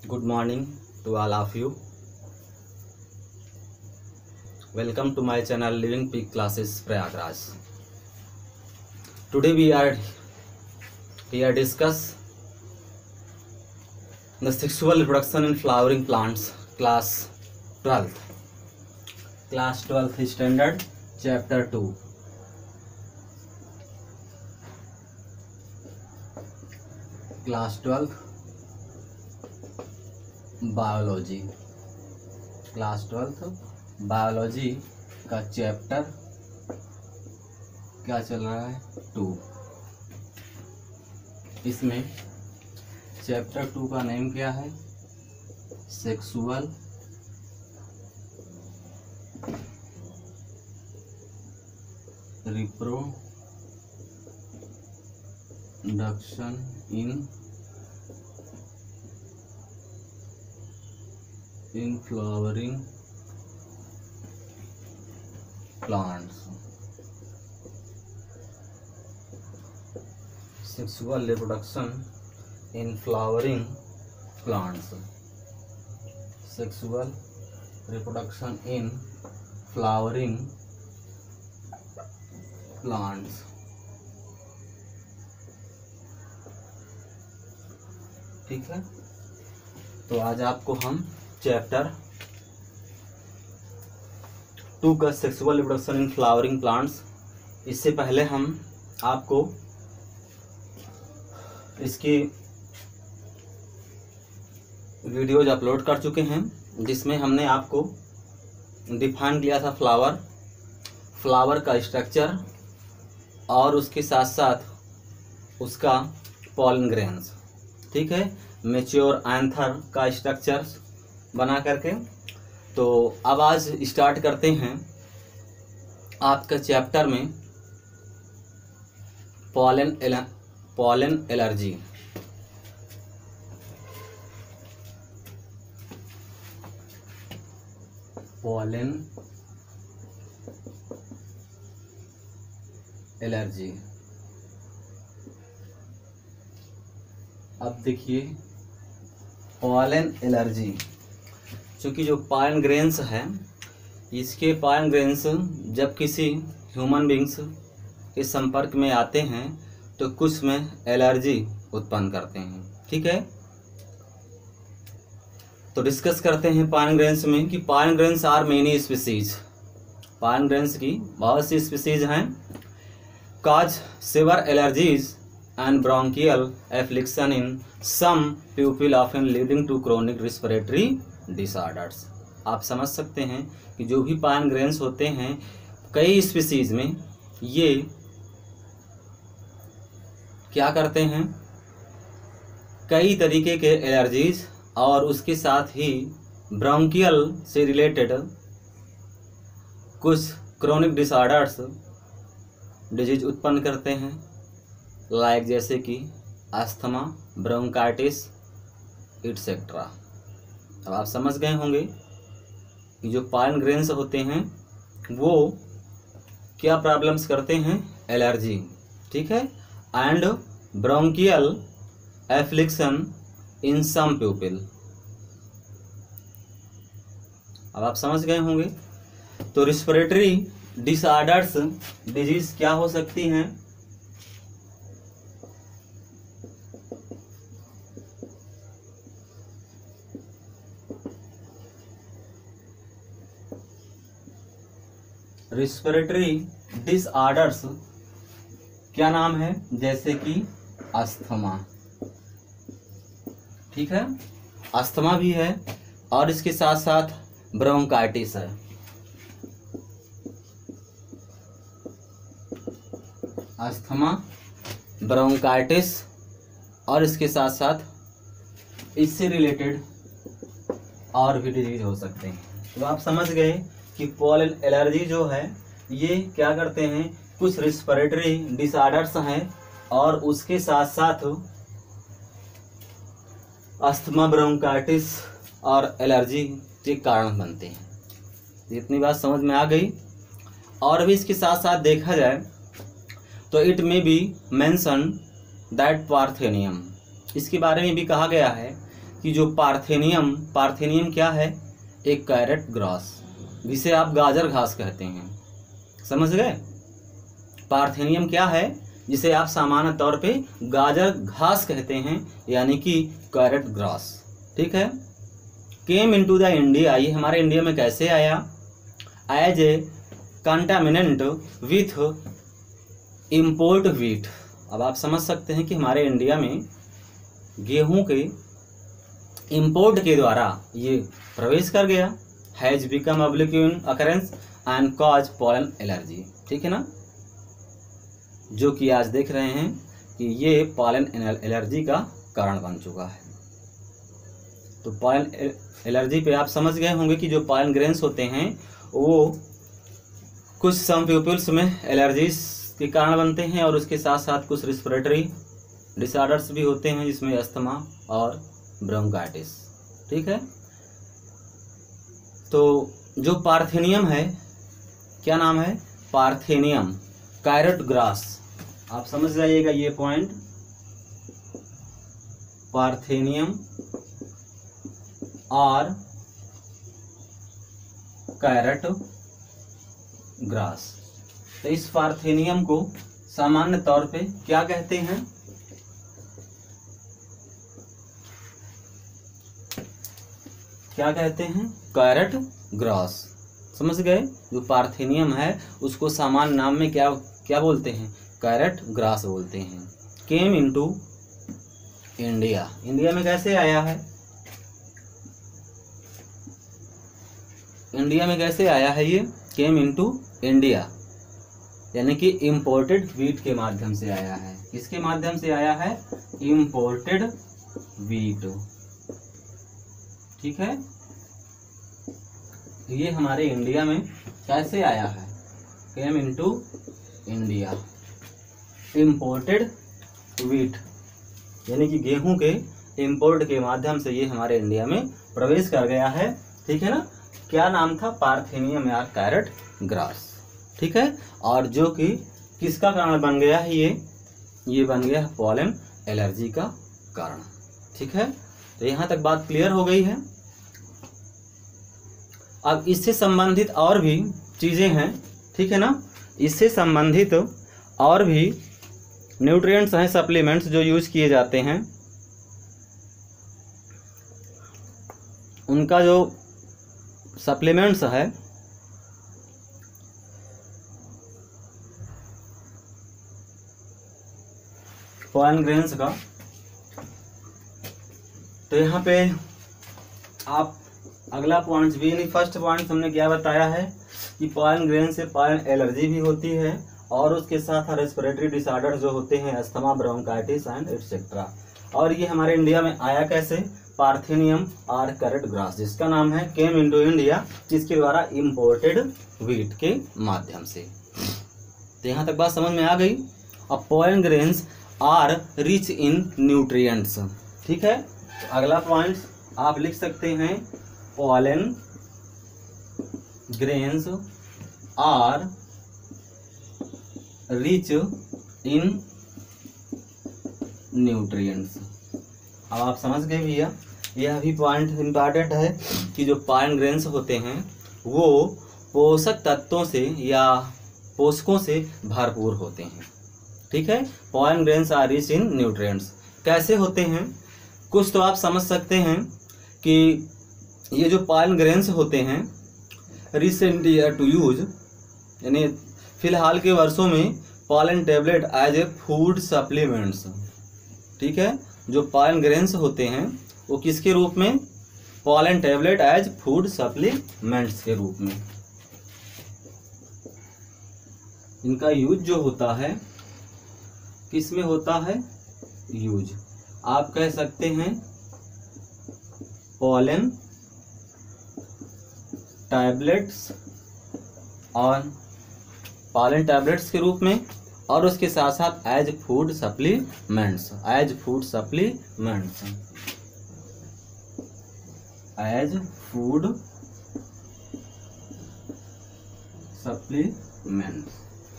Good morning to all of you. Welcome to my channel Living Peak Classes Prayagraj. Today we are here discuss the sexual reproduction in flowering plants, class 12th standard, chapter 2. Class 12 biology, class 12 biology का chapter क्या चल रहा है 2। इसमें chapter 2 का name क्या है? Sexual reproduction in flowering plants. Sexual reproduction in flowering plants. Sexual reproduction in flowering plants. ठीक है, तो आज आपको हम चैप्टर 2 का sexual reproduction in flowering plants, इससे पहले हम आपको इसकी वीडियोज अपलोड कर चुके हैं, जिसमें हमने आपको डिफाइन किया था फ्लावर का स्ट्रक्चर और उसके साथ साथ उसका पॉलन ग्रेन्स। ठीक है, मैच्योर एंथर का स्ट्रक्चर बना करके। तो अब आज स्टार्ट करते हैं आपका चैप्टर में पॉलन एलर्जी। Pollen allergy. अब देखिए, पॉलन एलर्जी, क्योंकि जो पॉलन ग्रेन्स है, इसके पॉलन ग्रेन्स जब किसी ह्यूमन बींग्स के संपर्क में आते हैं तो कुछ में एलर्जी उत्पन्न करते हैं। ठीक है, तो डिस्कस करते हैं पॉलन ग्रेन्स में कि pollen grains are many species. Pollen grains की बहुत सी स्पीसीज हैं। Cause severe allergies and bronchial affliction in some people often leading to chronic respiratory disorders। आप समझ सकते हैं कि जो भी पॉलन ग्रेन्स होते हैं कई स्पीसीज में ये क्या करते हैं, कई तरीके के एलर्जीज और उसके साथ ही ब्रोंकियल से रिलेटेड कुछ क्रोनिक डिसऑर्डर्स डिजीज उत्पन्न करते हैं, लाइक जैसे कि अस्थमा, ब्रोंकाइटिस एटसेट्रा। अब आप समझ गए होंगे कि जो पॉलन ग्रेन्स होते हैं वो क्या प्रॉब्लम्स करते हैं, एलर्जी। ठीक है, and bronchial affliction in some people. अब आप समझ गए होंगे। तो रिस्पिरेटरी डिसऑर्डर्स डिजीज क्या हो सकती हैं? रिस्पिरेटरी डिसऑर्डर्स क्या नाम है? जैसे कि अस्थमा। ठीक है, अस्थमा भी है और इसके साथ साथ ब्रोंकाइटिस है। अस्थमा, ब्रोंकाइटिस और इसके साथ साथ इससे रिलेटेड और भी डिजीज हो सकते हैं। तो आप समझ गए कि पॉलन एलर्जी जो है ये क्या करते हैं, कुछ रिस्पिरेटरी डिसऑर्डर्स हैं और उसके साथ साथ अस्थमा, ब्रोंकाइटिस और एलर्जी के कारण बनते हैं। इतनी बात समझ में आ गई। और भी इसके साथ साथ देखा जाए तो इट में बी मेंशन दैट पार्थेनियम, इसके बारे में भी कहा गया है कि जो पार्थेनियम क्या है, एक कैरेट ग्रास, जिसे आप गाजर घास कहते हैं। समझ गए? पार्थेनियम क्या है, जिसे आप सामान्य तौर पे गाजर घास कहते हैं, यानी कि कैरेट ग्रास। ठीक है। केम इनटू द इंडिया, ये हमारे इंडिया में कैसे आया? As a contaminant with import wheat. अब आप समझ सकते हैं कि हमारे इंडिया में गेहूं के इंपोर्ट के द्वारा ये प्रवेश कर गया। हैज बिकम ऑब्लिक्यून occurrence and cause pollen allergy. ठीक है ना, जो कि आज देख रहे हैं कि ये पॉलन एलर्जी का कारण बन चुका है। तो पॉलन एलर्जी पे आप समझ गए होंगे कि जो पॉलन ग्रेन्स होते हैं वो कुछ सम पीपल्स में एलर्जीज के कारण बनते हैं, और उसके साथ साथ कुछ रिस्पिरेटरी डिसऑर्डर्स भी होते हैं, जिसमें अस्थमा और ब्रोंकाइटिस। ठीक है। तो जो पार्थेनियम है, क्या नाम है? Parthenium carrot grass. आप समझ जाइएगा ये पॉइंट, पार्थेनियम और कैरेट ग्रास। तो इस पार्थेनियम को सामान्य तौर पे क्या कहते हैं? क्या कहते हैं? Carrot grass. समझ गए? जो पार्थेनियम है उसको सामान्य नाम में क्या बोलते हैं? कैरेट ग्रास बोलते हैं। केम इनटू इंडिया, इंडिया में कैसे आया है? इंडिया में कैसे आया है ये? केम इनटू इंडिया, यानी कि इम्पोर्टेड व्हीट के माध्यम से आया है। किसके माध्यम से आया है? Imported wheat. ठीक है। ये हमारे इंडिया में कैसे आया है? Came into India, imported wheat, यानी कि गेहूं के इंपोर्ट के माध्यम से ये हमारे इंडिया में प्रवेश कर गया है। ठीक है ना। क्या नाम था? पार्थेनियम या कैरेट ग्रास। ठीक है। और जो कि किसका कारण बन गया है? ये बन गया है पॉलन एलर्जी का कारण। ठीक है। तो यहाँ तक बात क्लियर हो गई है। अब इससे संबंधित और भी चीज़ें हैं। ठीक है ना। इससे संबंधित और भी न्यूट्रिएंट्स हैं, सप्लीमेंट्स जो यूज किए जाते हैं। उनका जो सप्लीमेंट्स है पॉलन ग्रेन्स का, तो यहाँ पे आप अगला पॉइंट भी, नहीं फर्स्ट पॉइंट हमने क्या बताया है कि पॉलन ग्रेन से पॉलन एलर्जी भी होती है, और उसके साथ रेस्पिरेटरी डिसऑर्डर जो होते हैं अस्थमा, ब्रोंकाइटिस एंड एटसेट्रा। और ये हमारे इंडिया में आया कैसे? पार्थेनियम और कैरेट ग्रास, जिसका नाम है केम इनटू इंडिया, जिसके द्वारा इंपोर्टेड व्हीट के माध्यम से। तो यहाँ तक बात समझ में आ गई। अब pollen grains are rich in nutrients. ठीक है। तो अगला पॉइंट आप लिख सकते हैं, pollen grains are rich in nutrients. अब आप समझ गए भैया, यह भी पॉइंट इम्पॉर्टेंट है कि जो पॉलन ग्रेन्स होते हैं वो पोषक तत्वों से या पोषकों से भरपूर होते हैं। ठीक है। Pollen grains are rich in nutrients कैसे होते हैं? कुछ तो आप समझ सकते हैं कि ये जो पॉलन ग्रेन्स होते हैं रिसेंट ईयर टू यूज, यानी फिलहाल के वर्षों में pollen tablet as a food supplements. ठीक है। जो पॉलन ग्रेन्स होते हैं वो किसके रूप में? Pollen tablet as food supplements के रूप में। इनका यूज जो होता है किस में होता है? यूज आप कह सकते हैं पॉलन टैबलेट्स और पॉलन टैबलेट्स के रूप में, और उसके साथ साथ as food supplements, as food supplements, as food supplements,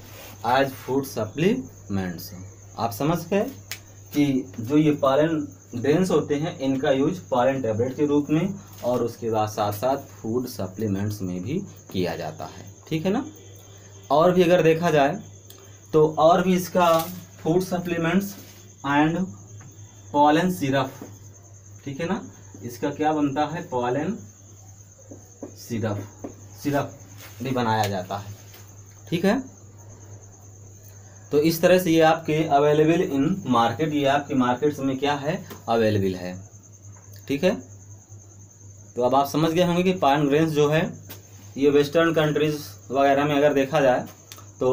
as food supplements. आप समझ गए कि जो ये पॉलन ग्रेन्स होते हैं इनका यूज पॉलन टैबलेट के रूप में और उसके बाद साथ साथ फूड सप्लीमेंट्स में भी किया जाता है, ठीक है ना। और भी अगर देखा जाए तो और भी इसका food supplements and pollen syrup, ठीक है ना, इसका क्या बनता है, पॉलन सिरप भी बनाया जाता है, ठीक है। तो इस तरह से ये आपके अवेलेबल इन मार्केट, ये आपके मार्केट्स में क्या है, अवेलेबल है, ठीक है। तो अब आप समझ गए होंगे कि पॉलन ग्रेन्स जो है ये वेस्टर्न कंट्रीज वगैरह में अगर देखा जाए तो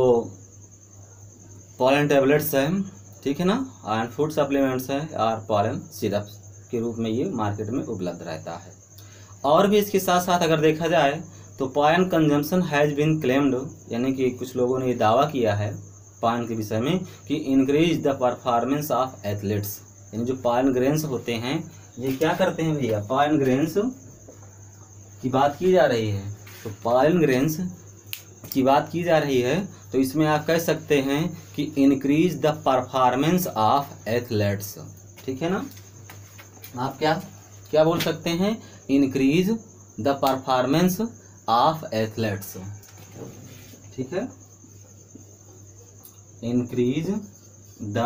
पॉलन टैबलेट्स है, ठीक है ना, एंड फूड सप्लीमेंट्स है और पॉलन सिरप के रूप में ये मार्केट में उपलब्ध रहता है। और भी इसके साथ साथ अगर देखा जाए तो pollen consumption has been claimed, यानी कि कुछ लोगों ने ये दावा किया है पॉलन के विषय में कि increase the performance of athletes, यानी जो पॉलन ग्रेन्स होते हैं ये क्या करते हैं भैया, पॉलन ग्रेन्स की बात की जा रही है, तो पॉलन ग्रेन्स की बात की जा रही है तो इसमें आप कह सकते हैं कि increase the performance of athletes, ठीक है ना। आप क्या बोल सकते हैं, increase the performance of athletes, ठीक है, increase the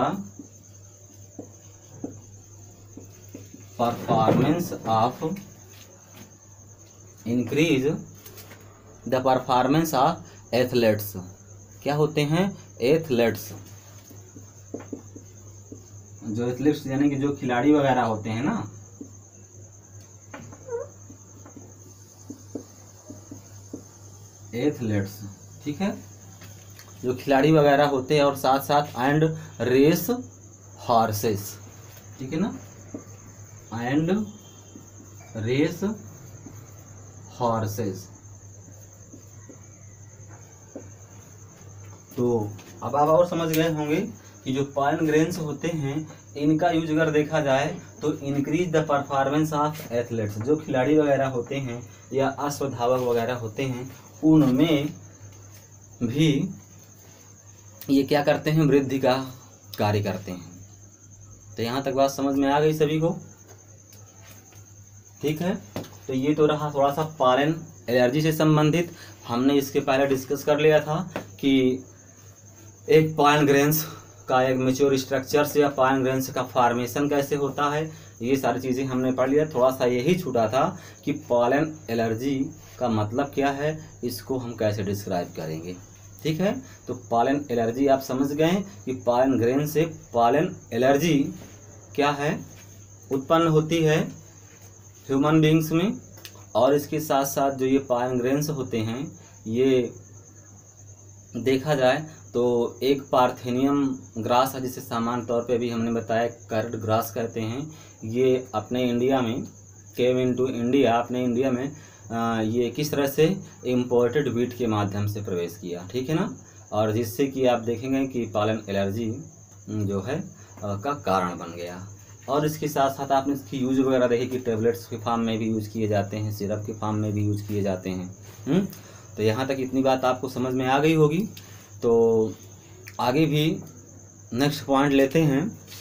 performance of, increase the performance of athletes, क्या होते हैं, एथलीट्स, जो एथलीट्स यानी कि जो खिलाड़ी वगैरह होते हैं ना, एथलीट्स, ठीक है, जो खिलाड़ी वगैरह होते हैं और साथ साथ एंड रेस हॉर्सेस, ठीक है ना, एंड रेस हॉर्सेस। तो अब आप और समझ गए होंगे कि जो पॉलन ग्रेन्स होते हैं इनका यूज अगर देखा जाए तो increase the performance of athletes, जो खिलाड़ी वगैरह होते हैं या अश्वधावक वगैरह होते हैं उनमें भी ये क्या करते हैं, वृद्धि का कार्य करते हैं। तो यहाँ तक बात समझ में आ गई सभी को, ठीक है। तो ये तो रहा थोड़ा सा पॉलन एलर्जी से संबंधित, हमने इसके पहले डिस्कस कर लिया था कि एक पॉलन ग्रेन्स का एक मैच्योर स्ट्रक्चर्स या पॉलन ग्रेन्स का फॉर्मेशन कैसे होता है, ये सारी चीज़ें हमने पढ़ लिया। थोड़ा सा यही छूटा था कि पॉलन एलर्जी का मतलब क्या है, इसको हम कैसे डिस्क्राइब करेंगे, ठीक है। तो पॉलन एलर्जी आप समझ गए कि पॉलन ग्रेन से पॉलन एलर्जी क्या है, उत्पन्न होती है ह्यूमन बींग्स में, और इसके साथ साथ जो ये पॉलन ग्रेन्स होते हैं ये देखा जाए तो एक पार्थेनियम ग्रास है जिसे सामान्य तौर पे भी हमने बताया कर्ड ग्रास कहते हैं। ये अपने इंडिया में केम इनटू इंडिया, अपने इंडिया में ये किस तरह से इम्पोर्टेड वीट के माध्यम से प्रवेश किया, ठीक है ना, और जिससे कि आप देखेंगे कि पॉलन एलर्जी जो है का कारण बन गया। और इसके साथ साथ आपने इसकी यूज वगैरह देखे कि टेबलेट्स के फॉर्म में भी यूज किए जाते हैं, सिरप के फॉर्म में भी यूज किए जाते हैं। तो यहाँ तक इतनी बात आपको समझ में आ गई होगी। तो आगे भी नेक्स्ट पॉइंट लेते हैं।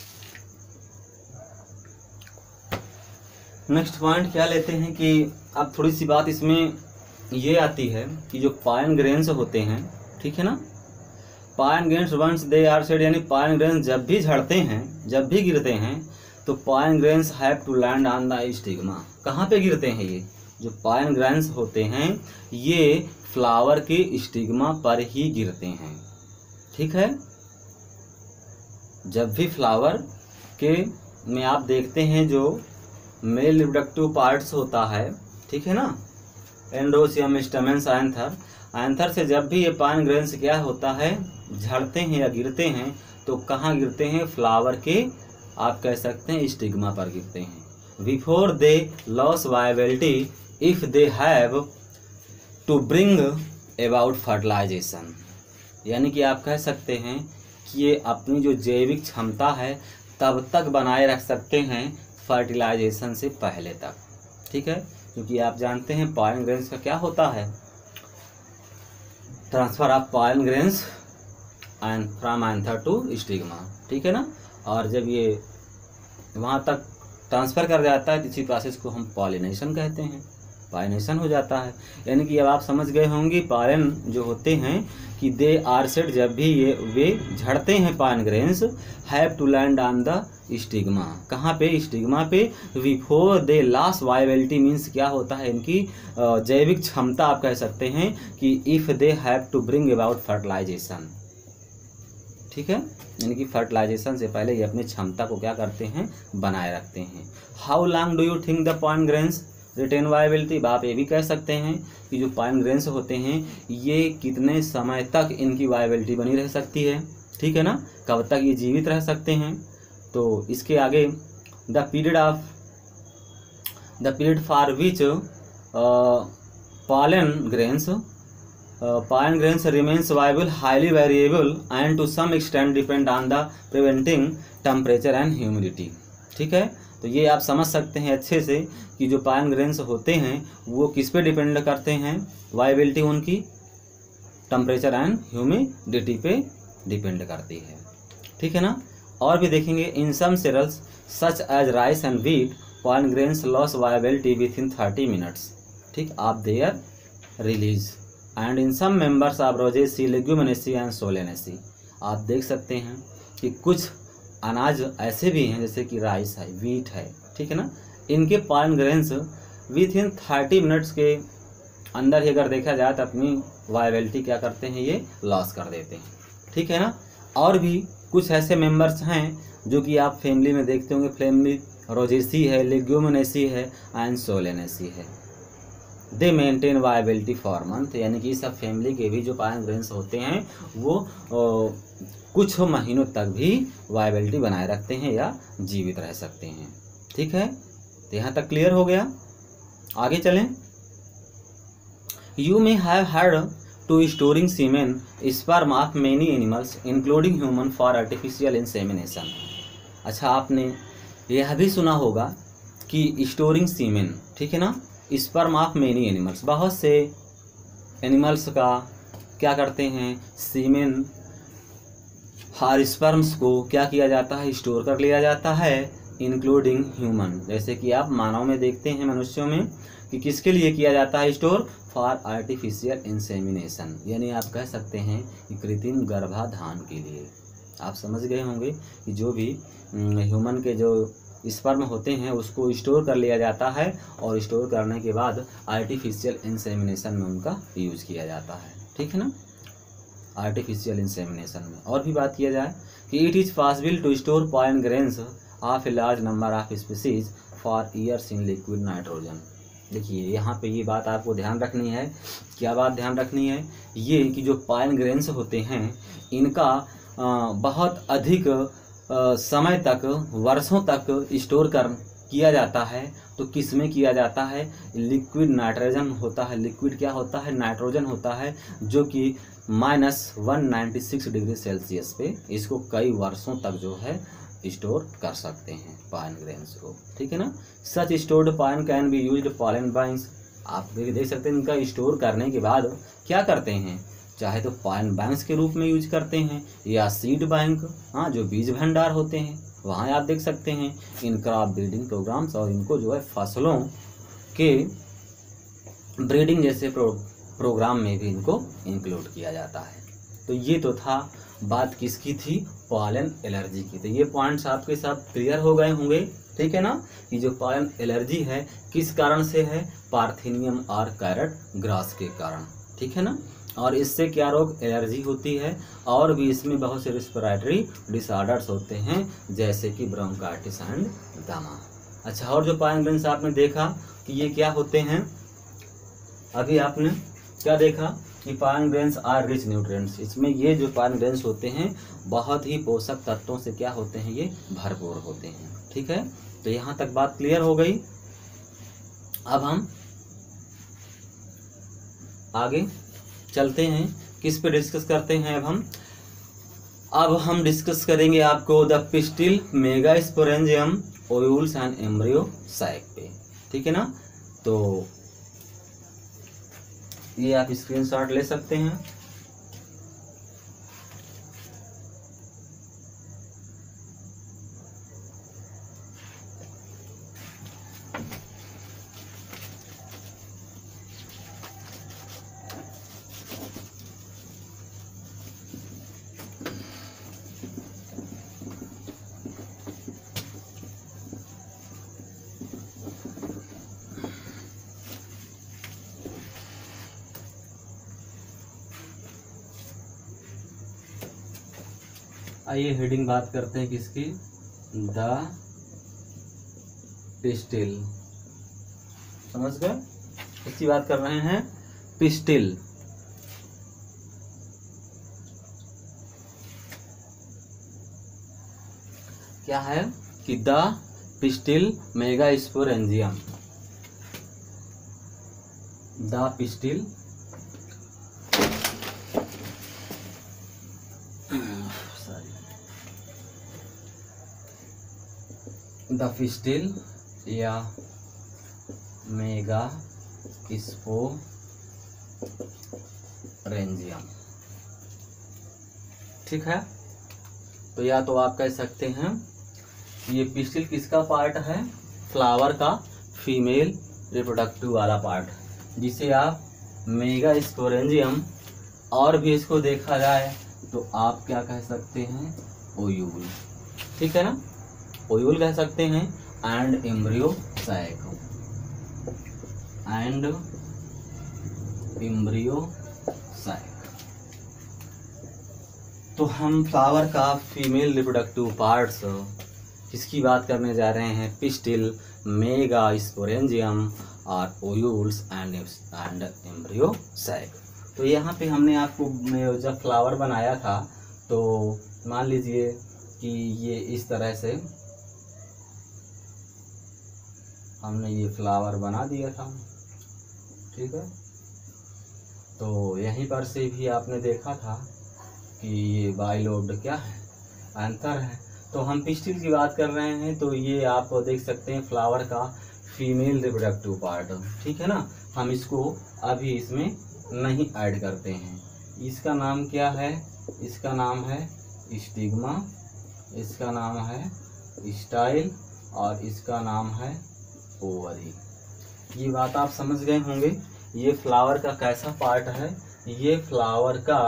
नेक्स्ट पॉइंट क्या लेते हैं कि अब थोड़ी सी बात इसमें ये आती है कि जो पॉलन ग्रेन्स होते हैं, ठीक है ना, pollen grains once they are shed, यानी पॉलन ग्रेन्स जब भी झड़ते हैं, जब भी गिरते हैं तो pollen grains have to land on the stigma. कहाँ पे गिरते हैं ये जो पॉलन ग्रेन्स होते हैं, ये फ्लावर के स्टिग्मा पर ही गिरते हैं, ठीक है। जब भी फ्लावर के में आप देखते हैं जो मेल रिप्रोडक्टिव पार्ट्स होता है, ठीक है ना, एंडोसियम, स्टेमेंस, एंथर, एंथर से जब भी ये पॉलन ग्रेन्स क्या होता है झड़ते हैं या गिरते हैं तो कहाँ गिरते हैं, फ्लावर के आप कह सकते हैं स्टिग्मा पर गिरते हैं। Before they lose viability if they have to bring about fertilisation, यानी कि आप कह सकते हैं कि ये अपनी जो जैविक क्षमता है तब तक बनाए रख सकते हैं फर्टिलाइजेशन से पहले तक, ठीक है। क्योंकि आप जानते हैं पॉलन ग्रेन्स का क्या होता है, transfer of pollen grains and from anther to stigma, ठीक है ना। और जब ये वहाँ तक ट्रांसफ़र कर जाता है, इसी प्रोसेस को हम पॉलिनेशन कहते हैं, पॉलिनेशन हो जाता है। यानी कि अब आप समझ गए होंगे पॉलन जो होते हैं कि दे आर सेड, जब भी वे झड़ते हैं pollen grains, have to land on the stigma. कहाँ पे? स्टिग्मा पे। Before they lose viability, means क्या होता है इनकी जैविक क्षमता आप कह सकते हैं कि if they have to bring about fertilisation, ठीक है, यानी कि फर्टिलाइजेशन से पहले ये अपनी क्षमता को क्या करते हैं? बनाए रखते हैं। How long do you think the pollen grains retain viability? आप ये भी कह सकते हैं कि जो पॉलन ग्रेन्स होते हैं ये कितने समय तक इनकी वायबिलिटी बनी रह सकती है, ठीक है ना, कब तक ये जीवित रह सकते हैं। तो इसके आगे the period for which pollen grains remains viable highly variable and to some extent depend on the preventing temperature and humidity, ठीक है। तो ये आप समझ सकते हैं अच्छे से कि जो pollen grains होते हैं वो किस पे डिपेंड करते हैं, वायबिलिटी उनकी टेम्परेचर एंड ह्यूमिडिटी पे डिपेंड करती है, ठीक है ना। और भी देखेंगे, इन सम cereals such as rice and wheat pollen grains lose viability within 30 minutes, ठीक, of their release and in some members of Rosaceae, Leguminaceae and Solanaceae। आप देख सकते हैं कि कुछ अनाज ऐसे भी हैं जैसे कि राइस है, वीट है, ठीक है ना, इनके pollen grains within 30 minutes के अंदर ही अगर देखा जाए तो अपनी वायबिलिटी क्या करते हैं, ये लॉस कर देते हैं, ठीक है ना। और भी कुछ ऐसे मेंबर्स हैं जो कि आप फैमिली में देखते होंगे, फैमिली रोजेसी है, लेग्यूमिनेसी है एंड सोलेनेसी है। They maintain viability for month, यानी कि सब फैमिली के भी जो pollen grains होते हैं वो कुछ महीनों तक भी वायबिलिटी बनाए रखते हैं या जीवित रह सकते हैं, ठीक है। तो यहाँ तक क्लियर हो गया। आगे चलें। You may have heard to storing semen sperm of many animals including human for artificial insemination. अच्छा, आपने यह भी सुना होगा कि स्टोरिंग सीमेन, ठीक है ना, स्पर्म ऑफ मेनी एनिमल्स, बहुत से एनिमल्स का क्या करते हैं, सीमेन हर स्पर्म्स को क्या किया जाता है, स्टोर कर लिया जाता है, इंक्लूडिंग ह्यूमन, जैसे कि आप मानव में देखते हैं, मनुष्यों में, कि किसके लिए किया जाता है स्टोर, फॉर आर्टिफिशियल इंसेमिनेशन, यानी आप कह सकते हैं कि कृत्रिम गर्भाधान के लिए। आप समझ गए होंगे कि जो भी ह्यूमन के जो स्पर्म होते हैं उसको स्टोर कर लिया जाता है और स्टोर करने के बाद आर्टिफिशियल इंसेमिनेशन में उनका यूज किया जाता है, ठीक है ना, आर्टिफिशियल इंसेमिनेशन में। और भी बात किया जाए कि it is possible to store pollen grains of a large number of species for years in liquid nitrogen. देखिए यहाँ पे ये बात आपको ध्यान रखनी है। क्या बात ध्यान रखनी है? ये कि जो pollen grains होते हैं इनका बहुत अधिक समय तक, वर्षों तक स्टोर किया जाता है। तो किस में किया जाता है? लिक्विड नाइट्रोजन होता है। लिक्विड क्या होता है? नाइट्रोजन होता है, जो कि -196 डिग्री सेल्सियस पे इसको कई वर्षों तक जो है स्टोर कर सकते हैं pollen grains को, ठीक है ना। Such stored pollen can be used pollen banks। आप देख सकते हैं इनका स्टोर करने के बाद क्या करते हैं, चाहे तो pollen banks के रूप में यूज करते हैं या सीड बैंक, हाँ, जो बीज भंडार होते हैं वहाँ आप देख सकते हैं इन क्रॉप ब्रीडिंग प्रोग्राम्स, और इनको जो है फसलों के ब्रीडिंग जैसे प्रोग्राम में भी इनको इंक्लूड किया जाता है। तो ये तो था बात किसकी थी, पॉलन एलर्जी की। तो ये पॉइंट्स आपके साथ क्लियर हो गए होंगे, ठीक है ना, कि जो पॉलन एलर्जी है किस कारण से है, पार्थिनियम और कैरेट ग्रास के कारण, ठीक है ना। और इससे क्या रोग, एलर्जी होती है, और भी इसमें बहुत से रेस्पिरेटरी डिसऑर्डर्स होते हैं जैसे कि ब्रोंकाइटिस एंड दमा। अच्छा, और जो pollen grains आपने देखा कि ये क्या होते हैं, अभी आपने क्या देखा कि pollen grains are rich nutrients, इसमें ये जो pollen grains होते हैं बहुत ही पोषक तत्वों से क्या होते हैं, ये भरपूर होते हैं, ठीक है। तो यहाँ तक बात क्लियर हो गई। अब हम आगे चलते हैं, किस पे डिस्कस करते हैं। अब हम डिस्कस करेंगे आपको the pistil megasporangium ovules and embryo sac पे, ठीक है ना। तो ये आप स्क्रीनशॉट ले सकते हैं। आइए हेडिंग बात करते हैं किसकी, द पिस्टिल। समझ गए, इसकी बात कर रहे हैं, पिस्टिल। क्या है कि the pistil megasporangium, the pistil the pistil या मेगा स्पोरेंजियम। ठीक है, तो या तो आप कह सकते हैं ये पिस्टिल किसका पार्ट है, फ्लावर का फीमेल रिप्रोडक्टिव वाला पार्ट, जिसे आप मेगा स्पोरेंजियम, और भी इसको देखा जाए तो आप क्या कह सकते हैं, ओयूल। ठीक है ना, ओयूल कह सकते हैं, and embryo sac, and embryo sac. तो हम फ्लावर का फीमेल रिप्रोडक्टिव पार्ट्स किसकी बात करने जा रहे हैं, पिस्टिल, मेगा स्पोरेंजियम और ओयूल्स एंड एम्ब्रियो सैक। तो यहाँ पे हमने आपको जब फ्लावर बनाया था तो मान लीजिए कि ये इस तरह से हमने ये फ्लावर बना दिया था। ठीक है, तो यहीं पर से भी आपने देखा था कि ये बाइलोब्ड क्या है, एंथर है। तो हम पिस्टिल की बात कर रहे हैं, तो ये आप देख सकते हैं फ्लावर का फीमेल रिप्रोडक्टिव पार्ट। ठीक है ना, हम इसको अभी इसमें नहीं ऐड करते हैं। इसका नाम क्या है, इसका नाम है स्टिग्मा, इसका नाम है स्टाइल, और इसका नाम है ओवरी। ये बात आप समझ गए होंगे। ये फ्लावर का कैसा पार्ट है, ये फ्लावर का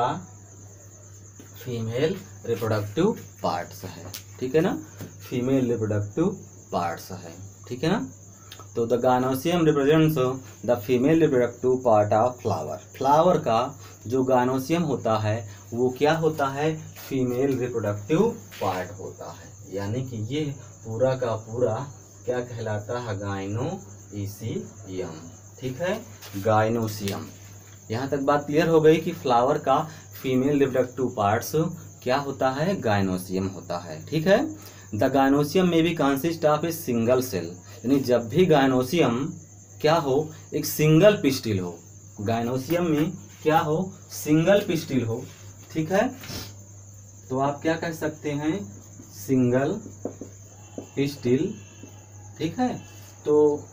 फीमेल रिप्रोडक्टिव पार्ट्स है। ठीक है ना, फीमेल रिप्रोडक्टिव पार्ट्स है। ठीक है ना, तो the gynoecium represents the female reproductive part of flower. Flower का जो गायनोसियम होता है वो क्या होता है, फीमेल रिप्रोडक्टिव पार्ट होता है। यानी कि ये पूरा का पूरा क्या कहलाता है, गायनोसियम। ठीक है, गायनोसियम। यहाँ तक बात क्लियर हो गई कि फ्लावर का फीमेल रिप्रोडक्टिव पार्ट्स क्या होता है, गायनोसियम होता है। ठीक है, द गायनोसियम में भी consist of a single cell, यानी जब भी गायनोसियम क्या हो, एक सिंगल पिस्टिल हो, गायनोसियम में क्या हो, सिंगल पिस्टिल हो। ठीक है, तो आप क्या कह सकते हैं, सिंगल पिस्टिल। ठीक है, तो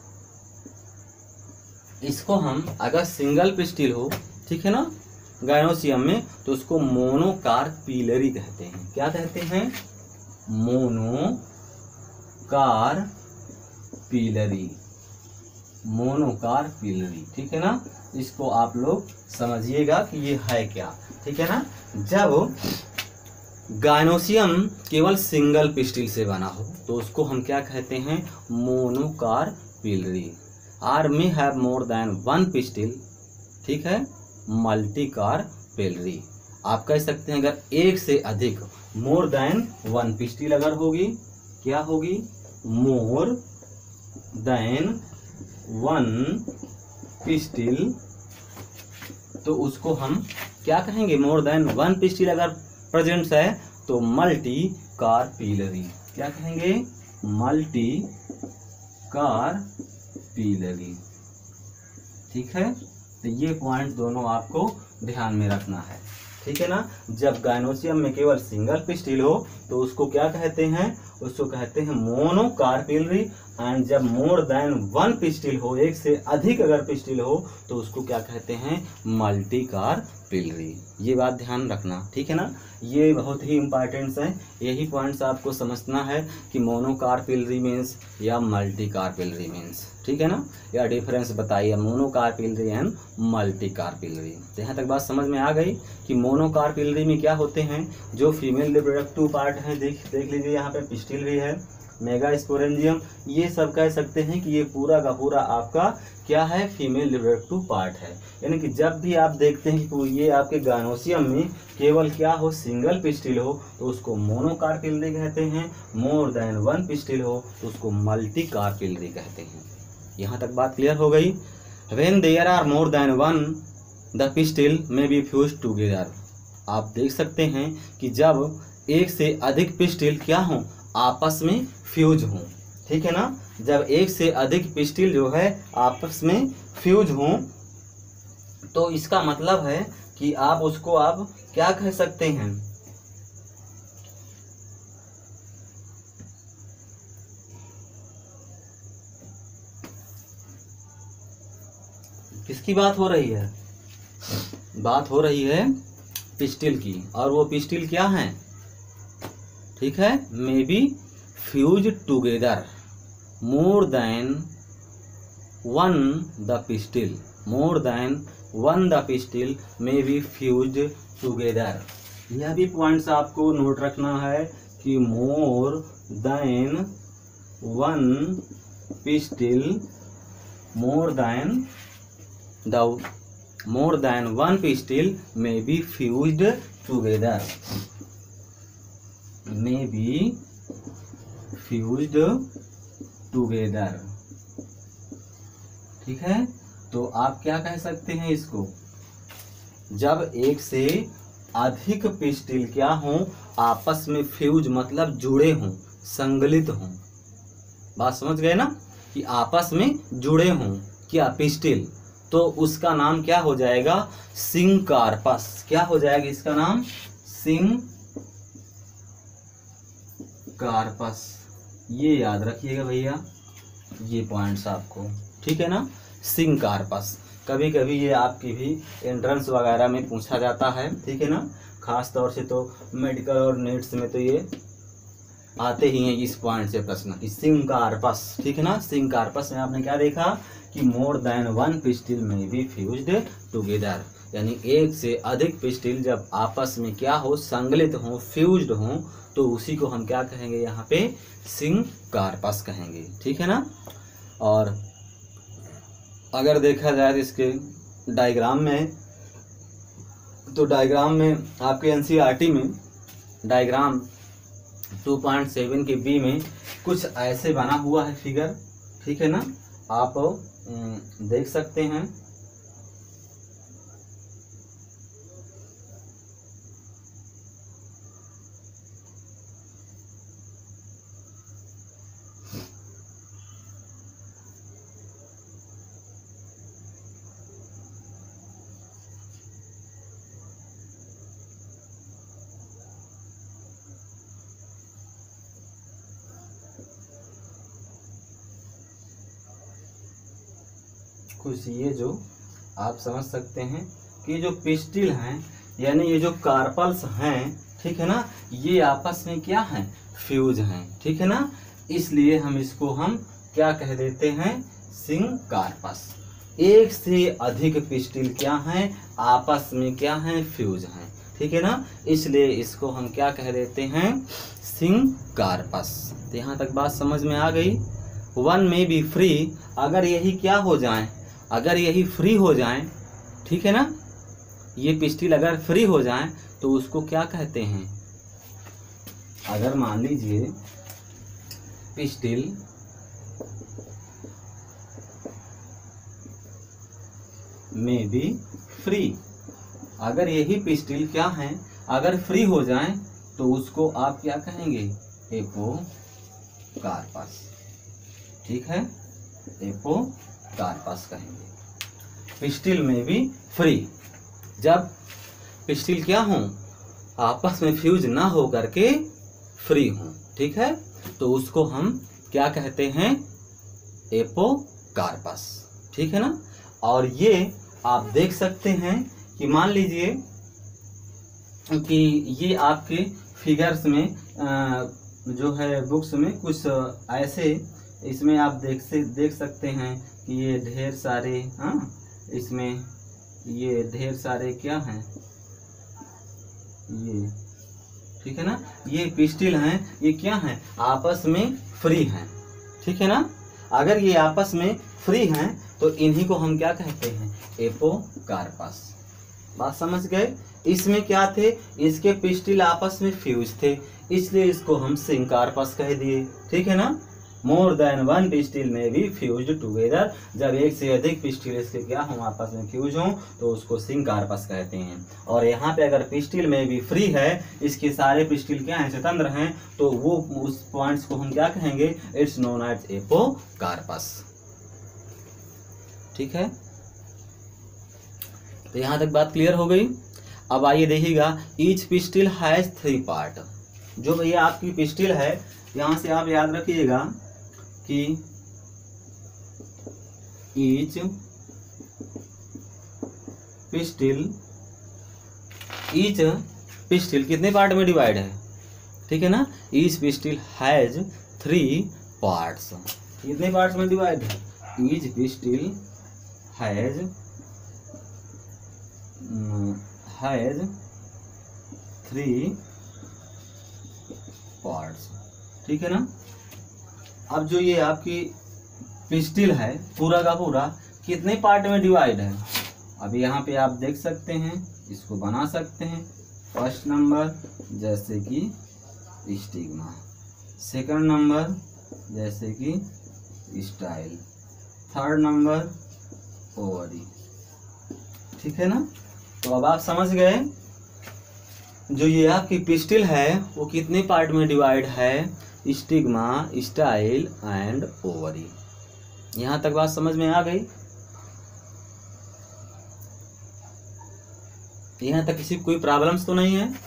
इसको हम अगर सिंगल पिस्टिल हो, ठीक है ना, गायनोसियम में, तो उसको मोनोकार्पिलरी कहते हैं। क्या कहते हैं, मोनोकार्पिलरी, मोनोकार्पिलरी। ठीक है ना, इसको आप लोग समझिएगा कि ये है क्या। ठीक है ना, जब गायनोसियम केवल सिंगल पिस्टिल से बना हो तो उसको हम क्या कहते हैं, monocarpellary. Or may have more than one pistil, ठीक है, मल्टीकार्पिलरी। आप कह सकते हैं अगर एक से अधिक, मोर देन वन पिस्टिल अगर होगी, क्या होगी, मोर देन वन पिस्टिल, तो उसको हम क्या कहेंगे, मोर देन वन पिस्टिल अगर प्रेजेंट है तो मल्टीकार्पिलरी। क्या कहेंगे, मल्टीकार्पिलरी। ठीक है, तो ये पॉइंट दोनों आपको ध्यान में रखना है। ठीक है ना, जब गायनोसियम में केवल सिंगल पिस्टिल हो तो उसको क्या कहते हैं, उसको कहते हैं मोनोकार्पिलरी। एंड जब मोर देन वन पिस्टिल हो, एक से अधिक अगर पिस्टिल हो, तो उसको क्या कहते हैं, मल्टीकार्पिलरी। ये बात ध्यान रखना। ठीक है ना, ये बहुत ही इंपॉर्टेंट्स है। यही पॉइंट्स आपको समझना है कि मोनोकार्पिलरी मीन्स या मल्टीकार्पिलरी मीन्स। ठीक है ना, या डिफरेंस बताइए मोनोकार्पिलरी एंड मल्टीकार्पिलरी। तो यहाँ तक बात समझ में आ गई कि मोनोकार्पिलरी में क्या होते हैं, जो फीमेल रिप्रोडक्टिव पार्ट है, देख लीजिए यहाँ पे पिस्टिल भी है, मेगा स्पोरेंजियम, ये सब कह सकते हैं कि ये पूरा का पूरा आपका क्या है, फीमेल रिप्रोडक्टिव पार्ट है। यानी कि जब भी आप देखते हैं कि ये आपके गायनोसियम में केवल क्या हो, सिंगल पिस्टिल हो, तो उसको मोनोकार्पिल्ली कहते हैं। मोर देन वन पिस्टिल हो तो उसको मल्टीकार्पिल्ली कहते हैं। यहाँ तक बात क्लियर हो गई। When there are more than one the pistil may be fuse together. आप देख सकते हैं कि जब एक से अधिक पिस्टिल क्या हो, आपस में फ्यूज हों, ठीक है ना। जब एक से अधिक पिस्टिल जो है आपस में फ्यूज हों तो इसका मतलब है कि आप उसको आप क्या कह सकते हैं, किसकी बात हो रही है, बात हो रही है पिस्टिल की। और वो पिस्टिल क्या है, ठीक है, may be fuse together more than one the pistil, more than one the pistil may be fuse together. यह भी पॉइंट्स आपको नोट रखना है कि more than one pistil, more than one pistil may be fused together, may be fused together, ठीक है। तो आप क्या कह सकते हैं इसको, जब एक से अधिक पिस्टिल क्या हों, आपस में फ्यूज मतलब जुड़े हों, संगलित हों। बात समझ गए ना, कि आपस में जुड़े हों क्या, पिस्टिल, तो उसका नाम क्या हो जाएगा, सिंकार्पस। क्या हो जाएगा इसका नाम, सिंकार्पस। ये याद रखिएगा भैया, ये पॉइंट्स आपको, ठीक है ना, सिंकार्पस। कभी कभी ये आपकी भी एंट्रेंस वगैरह में पूछा जाता है, ठीक है ना। खास तौर से तो मेडिकल और नेट्स में तो ये आते ही हैं इस पॉइंट से प्रश्न, सिंकार्पस, ठीक है ना। सिंकार्पस में आपने क्या देखा कि more than one pistil may be fused together, यानी एक से अधिक पिस्टिल जब आपस में क्या हो, संगलित हो, फ्यूज्ड हो, तो उसी को हम क्या कहेंगे यहाँ पे, सिंकार्पस कहेंगे, ठीक है ना। और अगर देखा जाए तो इसके डायग्राम में, तो डायग्राम में आपके एनसीईआरटी में डायग्राम 2.7 के बी में कुछ ऐसे बना हुआ है फिगर, ठीक है ना, आप देख सकते हैं। कुछ ये जो आप समझ सकते हैं कि जो पिस्टिल हैं, यानी ये जो कार्पल्स हैं, ठीक है ना, ये आपस में क्या हैं, फ्यूज हैं, ठीक है ना। इसलिए हम इसको हम क्या कह देते हैं, सिंकार्पस। एक से अधिक पिस्टिल क्या हैं, आपस में क्या हैं, फ्यूज हैं, ठीक है ना। इसलिए इसको हम क्या कह देते हैं, सिंकार्पस। तो यहाँ तक बात समझ में आ गई। वन में बी फ्री, अगर यही क्या हो जाए, अगर यही फ्री हो जाएं, ठीक है ना, ये पिस्टिल अगर फ्री हो जाएं तो उसको क्या कहते हैं, अगर मान लीजिए पिस्टिल में बी फ्री, अगर यही पिस्टिल क्या हैं, अगर फ्री हो जाएं तो उसको आप क्या कहेंगे, एपोकार्पस, ठीक है, एपोकार्पस कहेंगे। पिस्टिल में भी फ्री, जब पिस्टिल क्या हो, आपस में फ्यूज ना हो करके फ्री हो, ठीक है, तो उसको हम क्या कहते हैं, एपोकार्पस, ठीक है ना। और ये आप देख सकते हैं कि मान लीजिए कि ये आपके फिगर्स में जो है बुक्स में कुछ ऐसे, इसमें आप देख सकते हैं कि ये ढेर सारे, इसमें ये ढेर सारे क्या हैं, ये, ठीक है ना, ये पिस्टिल हैं, ये क्या हैं, आपस में फ्री हैं, ठीक है ना। अगर ये आपस में फ्री हैं तो इन्हीं को हम क्या कहते हैं, एपोकार्पस। बात समझ गए। इसमें क्या थे, इसके पिस्टिल आपस में फ्यूज थे, इसलिए इसको हम सिंकार्पस कह दिए, ठीक है ना। मोर देन वन पिस्टिल में भी फ्यूज टुगेदर, जब एक से अधिक पिस्टिल इसके क्या हों, आपस में फ्यूज हों, तो उसको सिंकार्पस कहते हैं। और यहाँ पे अगर पिस्टिल में भी फ्री है, इसके सारे पिस्टिल क्या हैं, स्वतंत्र हैं, तो वो उस पॉइंट्स को हम क्या कहेंगे, इट्स नोन एज एपोकार्पस, ठीक है। तो यहाँ तक बात क्लियर हो गई। अब आइए देखिएगा, ईच पिस्टिल हैज 3 पार्ट। जो भैया आपकी पिस्टिल है, यहाँ से आप याद रखिएगा कि ईच पिस्टिल कितने पार्ट में डिवाइड है, ठीक है ना। Each pistil has 3 parts. कितने पार्ट्स में डिवाइड है, ईच पिस्टिल हैज 3 पार्ट्स, ठीक है ना। अब जो ये आपकी पिस्टिल है पूरा का पूरा कितने पार्ट में डिवाइड है, अब यहाँ पे आप देख सकते हैं, इसको बना सकते हैं। फर्स्ट नंबर जैसे कि स्टिग्मा, सेकंड नंबर जैसे कि स्टाइल, थर्ड नंबर ओवरी, ठीक है ना। तो अब आप समझ गए, जो ये आपकी पिस्टिल है वो कितने पार्ट में डिवाइड है, स्टिग्मा, स्टाइल एंड ओवरी। यहां तक बात समझ में आ गई। यहां तक किसी कोई प्रॉब्लम्स तो नहीं है,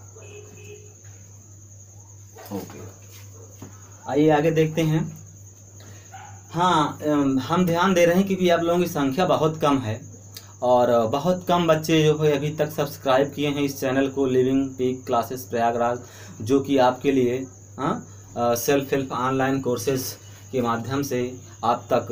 ओके। आइए आगे देखते हैं। हाँ, हम ध्यान दे रहे हैं क्योंकि आप लोगों की संख्या बहुत कम है और बहुत कम बच्चे जो है अभी तक सब्सक्राइब किए हैं इस चैनल को, लिविंग पीक क्लासेस प्रयागराज, जो कि आपके लिए सेल्फ हेल्प ऑनलाइन कोर्सेज के माध्यम से आप तक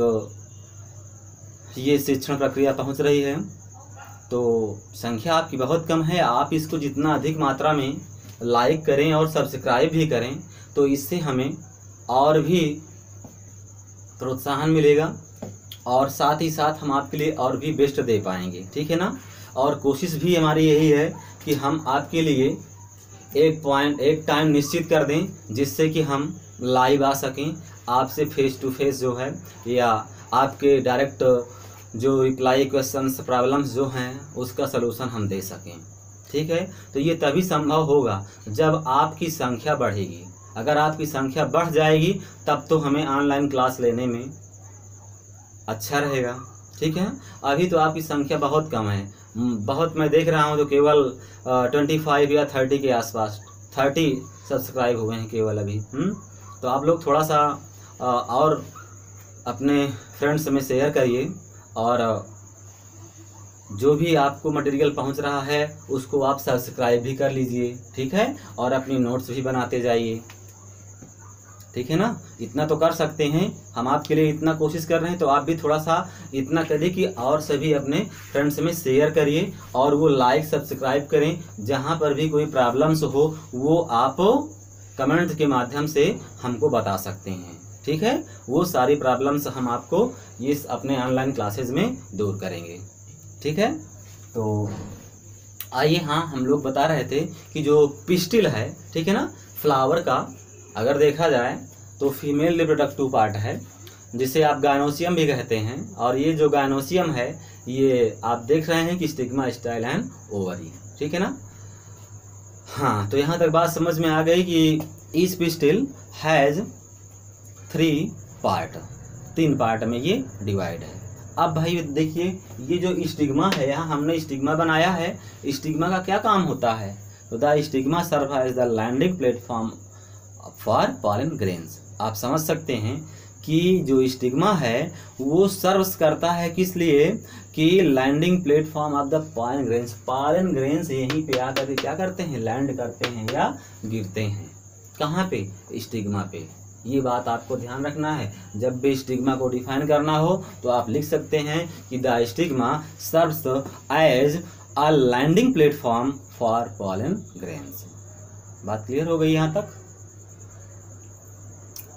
ये शिक्षण प्रक्रिया पहुंच रही है। तो संख्या आपकी बहुत कम है, आप इसको जितना अधिक मात्रा में लाइक करें और सब्सक्राइब भी करें तो इससे हमें और भी प्रोत्साहन मिलेगा और साथ ही साथ हम आपके लिए और भी बेस्ट दे पाएंगे, ठीक है ना। और कोशिश भी हमारी यही है कि हम आपके लिए एक टाइम निश्चित कर दें जिससे कि हम लाइव आ सकें, आपसे फेस टू फेस जो है, या आपके डायरेक्ट जो रिप्लाई क्वेश्चंस प्रॉब्लम्स जो हैं उसका सलूशन हम दे सकें, ठीक है। तो ये तभी संभव होगा जब आपकी संख्या बढ़ेगी। अगर आपकी संख्या बढ़ जाएगी तब तो हमें ऑनलाइन क्लास लेने में अच्छा रहेगा, ठीक है। अभी तो आपकी संख्या बहुत कम है, बहुत मैं देख रहा हूँ तो केवल 25 या 30 के आसपास 30 सब्सक्राइब हुए हैं केवल अभी। तो आप लोग थोड़ा सा और अपने फ्रेंड्स में शेयर करिए और जो भी आपको मटेरियल पहुंच रहा है उसको आप सब्सक्राइब भी कर लीजिए, ठीक है। और अपनी नोट्स भी बनाते जाइए, ठीक है ना। इतना तो कर सकते हैं, हम आपके लिए इतना कोशिश कर रहे हैं, तो आप भी थोड़ा सा इतना करिए कि और सभी अपने फ्रेंड्स में शेयर करिए और वो लाइक सब्सक्राइब करें। जहाँ पर भी कोई प्रॉब्लम्स हो वो आप कमेंट के माध्यम से हमको बता सकते हैं, ठीक है। वो सारी प्रॉब्लम्स हम आपको ये अपने ऑनलाइन क्लासेज में दूर करेंगे, ठीक है। तो आइए, हाँ, हम लोग बता रहे थे कि जो पिस्टिल है, ठीक है ना, फ्लावर का अगर देखा जाए तो फीमेल रिप्रोडक्टिव पार्ट है जिसे आप गायनोसियम भी कहते हैं। और ये जो गायनोसियम है ये आप देख रहे हैं कि स्टिग्मा, स्टाइल एंड ओवरी, ठीक है ना। हाँ, तो यहाँ तक बात समझ में आ गई कि each pistil has 3 part, 3 part में ये डिवाइड है। अब भाई देखिए, ये जो स्टिग्मा है, यहाँ हमने स्टिग्मा बनाया है। स्टिग्मा का क्या काम होता है, तो the stigma serve as the landing platform for pollen grains. आप समझ सकते हैं कि जो स्टिग्मा है वो सर्व करता है किस लिए, कि landing platform of the pollen grains. Pollen grains यहीं पे आकर के क्या करते हैं, लैंड करते हैं या गिरते हैं। कहाँ पे, स्टिग्मा पे। ये बात आपको ध्यान रखना है। जब भी स्टिग्मा को डिफाइन करना हो तो आप लिख सकते हैं कि the stigma serves as a landing platform for pollen grains. बात क्लियर हो गई यहाँ तक।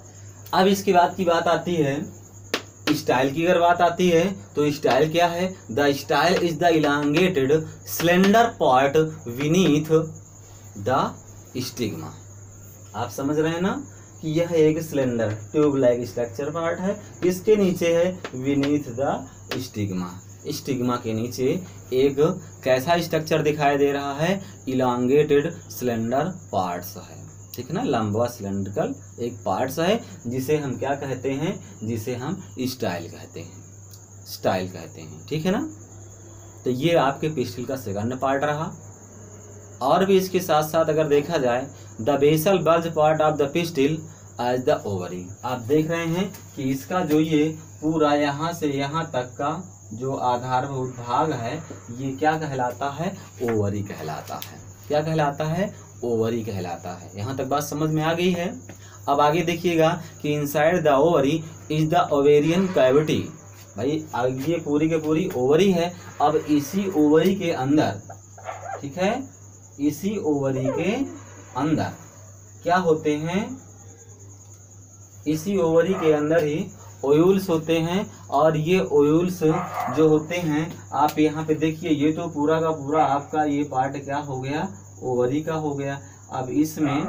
अब इसके बाद की बात आती है स्टाइल की। अगर बात आती है तो स्टाइल क्या है? The style is the elongated slender part beneath the stigma. आप समझ रहे हैं ना कि यह एक slender tube like structure part है, इसके नीचे है विनीथ द स्टिग्मा। स्टिग्मा के नीचे एक कैसा स्ट्रक्चर दिखाई दे रहा है? इलांगेटेड स्लेंडर पार्ट्स है, ठीक है ना, लंबा सिलेंड्रिकल एक पार्ट्स है, जिसे हम क्या कहते हैं? जिसे हम स्टाइल कहते हैं, स्टाइल कहते हैं, ठीक है ना। तो ये आपके पिस्टल का सेकंड पार्ट रहा। और भी इसके साथ साथ अगर देखा जाए, the basal bulge part of the pistil as the ovary. आप देख रहे हैं कि इसका जो ये पूरा यहाँ से यहाँ तक का जो आधारभूत भाग है, ये क्या कहलाता है? ओवरी कहलाता है। क्या कहलाता है? ओवरी कहलाता है। यहाँ तक बात समझ में आ गई है। अब आगे देखिएगा कि inside the ovary is the ovarian cavity. भाई ये पूरी के पूरी ओवरी है। अब इसी ओवरी के अंदर, ठीक है, इसी ओवरी के अंदर क्या होते हैं? इसी ओवरी के अंदर ही ओयूल्स होते हैं। और ये ओयूल्स जो होते हैं, आप यहाँ पे देखिए, ये तो पूरा का पूरा आपका ये पार्ट क्या हो गया? ओवरी का हो गया। अब इसमें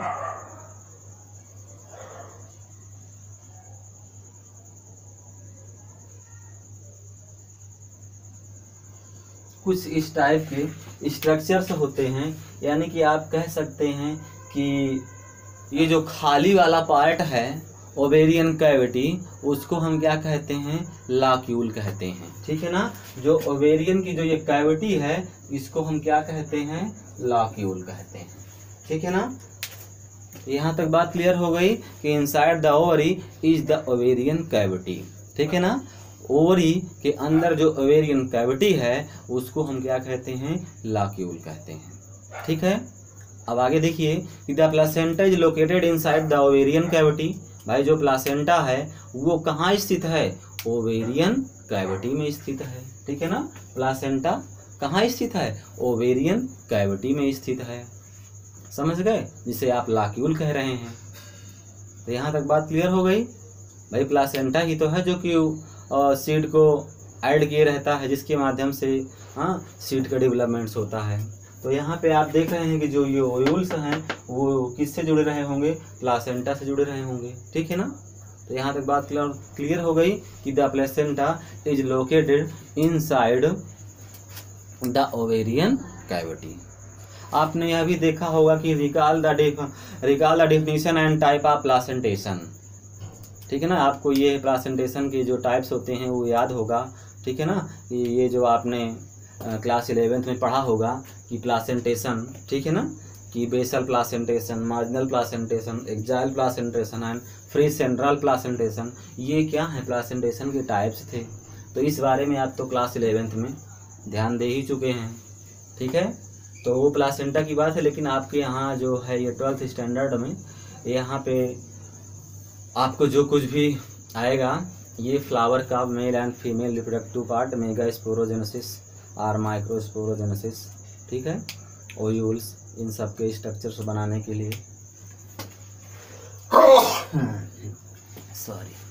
कुछ इस टाइप के स्ट्रक्चर्स होते हैं, यानी कि आप कह सकते हैं कि ये जो खाली वाला पार्ट है ओवेरियन कैविटी, उसको हम क्या कहते हैं? लाक्यूल कहते हैं, ठीक है ना। जो ओवेरियन की जो ये कैविटी है, इसको हम क्या कहते हैं? लाक्यूल कहते हैं, ठीक है ना। यहाँ तक बात क्लियर हो गई कि inside the ovary is the ovarian cavity, ठीक है ना। ओवरी के अंदर जो ओवेरियन कैविटी है, उसको हम क्या कहते हैं? लाक्यूल कहते हैं, ठीक है। अब आगे देखिए कि the placenta is located inside the ovarian cavity. भाई जो प्लासेंटा है वो कहाँ स्थित है? ओवेरियन कैविटी में स्थित है, ठीक है ना। प्लासेंटा कहाँ स्थित है? ओवेरियन कैविटी में स्थित है, समझ गए, जिसे आप लाक्यूल कह रहे हैं। तो यहाँ तक बात क्लियर हो गई। भाई प्लासेंटा ही तो है जो कि सीड को ऐड किए रहता है, जिसके माध्यम से सीड का डेवलपमेंट्स होता है। तो यहाँ पे आप देख रहे हैं कि जो ये ओयूल्स हैं वो किससे जुड़े रहे होंगे? प्लासेंटा से जुड़े रहे होंगे, ठीक है ना। तो यहाँ तक बात क्लियर हो गई कि the placenta is located inside the ovarian cavity. आपने यह भी देखा होगा कि recall the definition and type of placentation, ठीक है ना। आपको ये प्लासेंटेशन के जो टाइप्स होते हैं वो याद होगा, ठीक है ना। ये जो आपने क्लास 11th में पढ़ा होगा कि प्लासेंटेशन, ठीक है ना, कि basal placentation, marginal placentation, axile placentation and free central placentation, ये क्या है? प्लासेंटेशन के टाइप्स थे। तो इस बारे में आप तो क्लास 11th में ध्यान दे ही चुके हैं, ठीक है। तो वो प्लासेंटा की बात है, लेकिन आपके यहाँ जो है ये 12th स्टैंडर्ड में यहाँ पे आपको जो कुछ भी आएगा, ये फ्लावर का male and female reproductive part, megasporogenesis और माइक्रोस्पोरोजेनेसिस, ठीक है, ओयूल्स, इन सब के स्ट्रक्चर्स बनाने के लिए सॉरी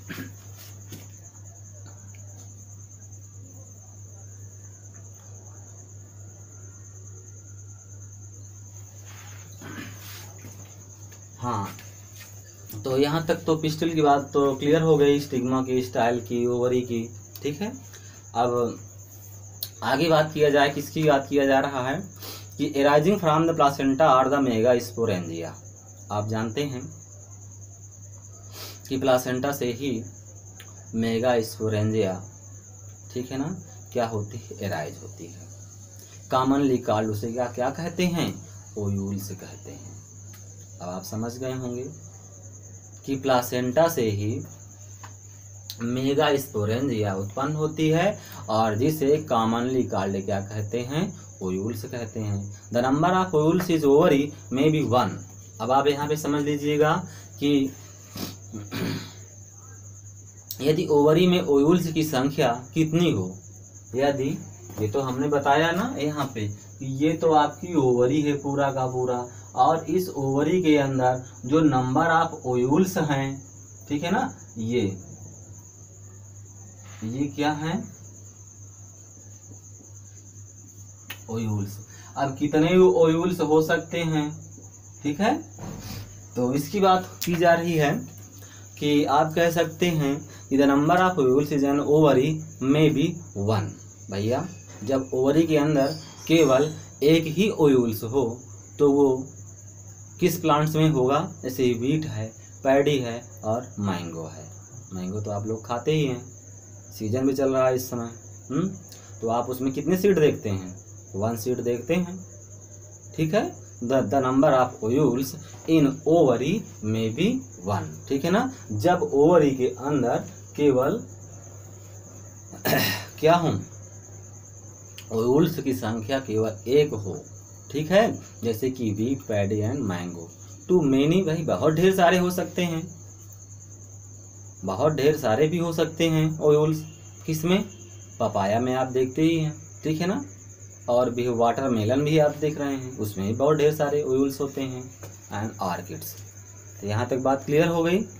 हाँ। तो यहाँ तक तो पिस्टल की बात तो क्लियर हो गई, स्टिग्मा की, स्टाइल की, ओवरी की, ठीक है। अब आगे बात किया जाए, किसकी बात किया जा रहा है कि arising from the placenta are the megasporangia. आप जानते हैं कि प्लासेंटा से ही मेगा स्पोरेंजिया, ठीक है ना, क्या होती है? एराइज होती है। कॉमनली कॉल्ड उसे क्या कहते हैं? ओयूल्स कहते हैं। अब आप समझ गए होंगे कि प्लासेंटा से ही मेगा स्पोरेंजिया उत्पन्न होती है और जिसे कॉमनली कॉल्ड क्या कहते हैं? ओयूल्स कहते हैं। The number of ovules is ovary may be 1। अब आप यहाँ पे समझ लीजिएगा कि यदि ओवरी में ओयूल्स की संख्या कितनी हो, यदि, ये तो हमने बताया ना यहाँ पे कि ये तो आपकी ओवरी है पूरा का पूरा, और इस ओवरी के अंदर जो नंबर ऑफ ओयूल्स हैं, ठीक है ना। ये क्या है, ओयूल्स। अब कितने ओयूल्स हो सकते हैं, ठीक है। तो इसकी बात की जा रही है कि आप कह सकते हैं the number of ovules in an ovary may be 1। भैया जब ओवरी के अंदर केवल एक ही ओयूल्स हो तो वो किस प्लांट्स में होगा, जैसे व्हीट है, पैडी है और मैंगो है। मैंगो तो आप लोग खाते ही हैं, सीजन भी चल रहा है इस समय। तो आप उसमें कितने सीड देखते हैं, 1 सीड देखते हैं, ठीक है। The number of ovules in ovary may be 1, ठीक है ना। जब ओवरी के अंदर केवल क्या हो, ओयूल्स की संख्या केवल 1 हो, ठीक है, जैसे कि wheat, paddy and mango. Too many, भाई बहुत ढेर सारे हो सकते हैं, बहुत ढेर सारे भी हो सकते हैं ओयूल्स। किसमें, पपाया में आप देखते ही हैं, ठीक है ना। और भी वाटरमेलन भी आप देख रहे हैं, उसमें भी बहुत ढेर सारे ओयूल्स होते हैं, एंड ऑर्किड्स। तो यहाँ तक बात क्लियर हो गई,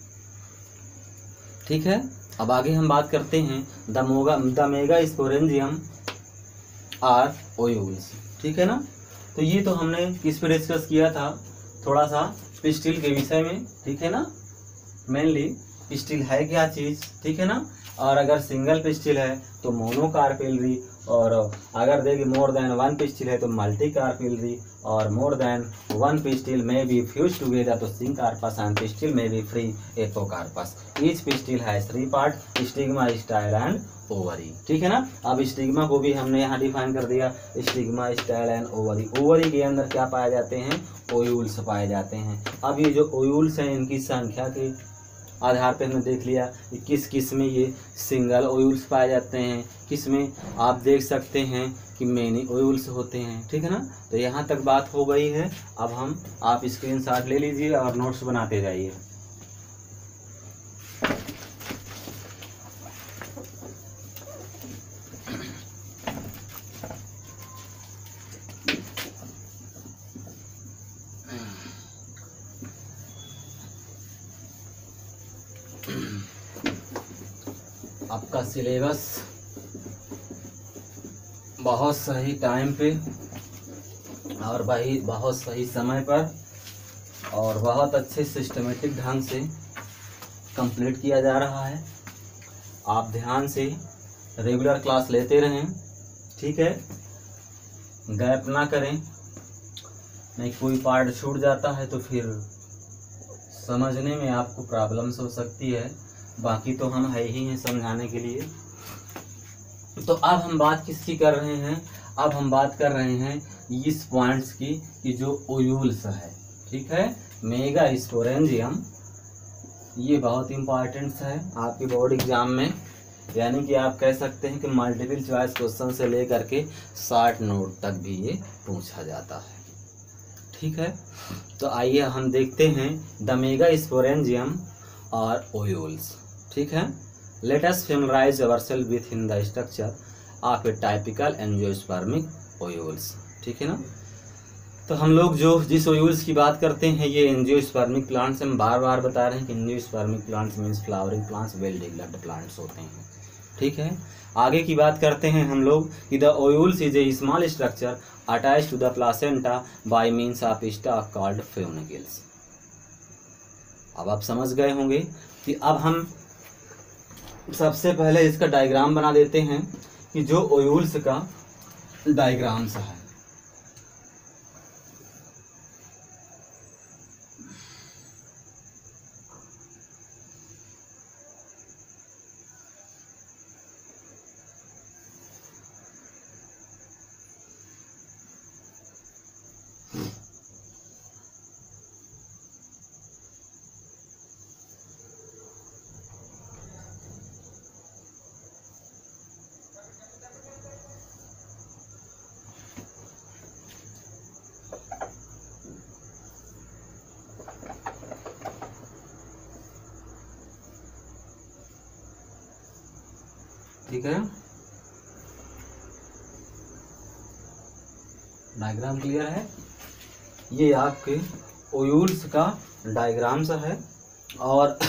ठीक है। अब आगे हम बात करते हैं the megasporangium are ovules, ठीक है ना। तो ये तो हमने किस पे डिस्कस किया था, थोड़ा सा पिस्टिल के विषय में, ठीक है ना। मेनली पिस्टिल है क्या चीज़, ठीक है ना। और अगर सिंगल पिस्टिल है तो मोनोकार्पेलरी, और अगर देखिए मोर देन 1 पिस्टिल है तो मल्टी कार्पेलरी, और more than 1 pistil may be fuse together तो syncarpous, and pistil may be free apocarpous. Each pistil है 3 part, stigma, style and ovary, ठीक है ना। अब स्टिग्मा को भी हमने यहाँ डिफाइन कर दिया, stigma, style and ovary. Ovary के अंदर क्या पाए जाते हैं, ओयूल्स पाए जाते हैं। अब ये जो ओयूल्स हैं इनकी संख्या के आधार पे हमने देख लिया कि किस किस में ये सिंगल ओयूल्स पाए जाते हैं, किस में आप देख सकते हैं कि मेनी ओयूल्स होते हैं, ठीक है ना। तो यहाँ तक बात हो गई है। अब आप स्क्रीनशॉट ले लीजिए और नोट्स बनाते जाइए। आपका सिलेबस बहुत सही टाइम पे और भाई बहुत सही समय पर और बहुत अच्छे सिस्टमेटिक ढंग से कंप्लीट किया जा रहा है। आप ध्यान से रेगुलर क्लास लेते रहें, ठीक है, गैप ना करें, नहीं कोई पार्ट छूट जाता है तो फिर समझने में आपको प्रॉब्लम्स हो सकती है। बाकी तो हम है ही हैं समझाने के लिए। तो अब हम बात किसकी कर रहे हैं, अब हम बात कर रहे हैं इस पॉइंट्स की कि जो ओयूल्स है, ठीक है, मेगा स्पोरेंजियम, ये बहुत इंपॉर्टेंट है आपके बोर्ड एग्जाम में। यानी कि आप कह सकते हैं कि मल्टीपल चॉइस क्वेश्चन से लेकर के शॉर्ट नोट तक भी ये पूछा जाता है, ठीक है। तो आइए हम देखते हैं द मेगा स्पोरेंजियम और ओयूल्स, ठीक है। Let us familiarise ourselves with in the structure of a typical angiospermic ovules, ठीक है ना। तो हम लोग जो जिस ओयूल्स की बात करते हैं ये एंजियोस्पर्मिक प्लांट्स, हम बार बार बता रहे हैं कि angiospermic plants means flowering plants, well developed plants होते हैं, ठीक है। आगे की बात करते हैं हम लोग कि the ovules is a small structure attached to the placenta by means of stalk called funicles. अब आप समझ गए होंगे कि अब हम सबसे पहले इसका डायग्राम बना देते हैं कि जो ओयूल्स का डायग्राम्स है। ठीक है, डायग्राम क्लियर है। ये आपके ओयूल्स का डायग्राम्स है और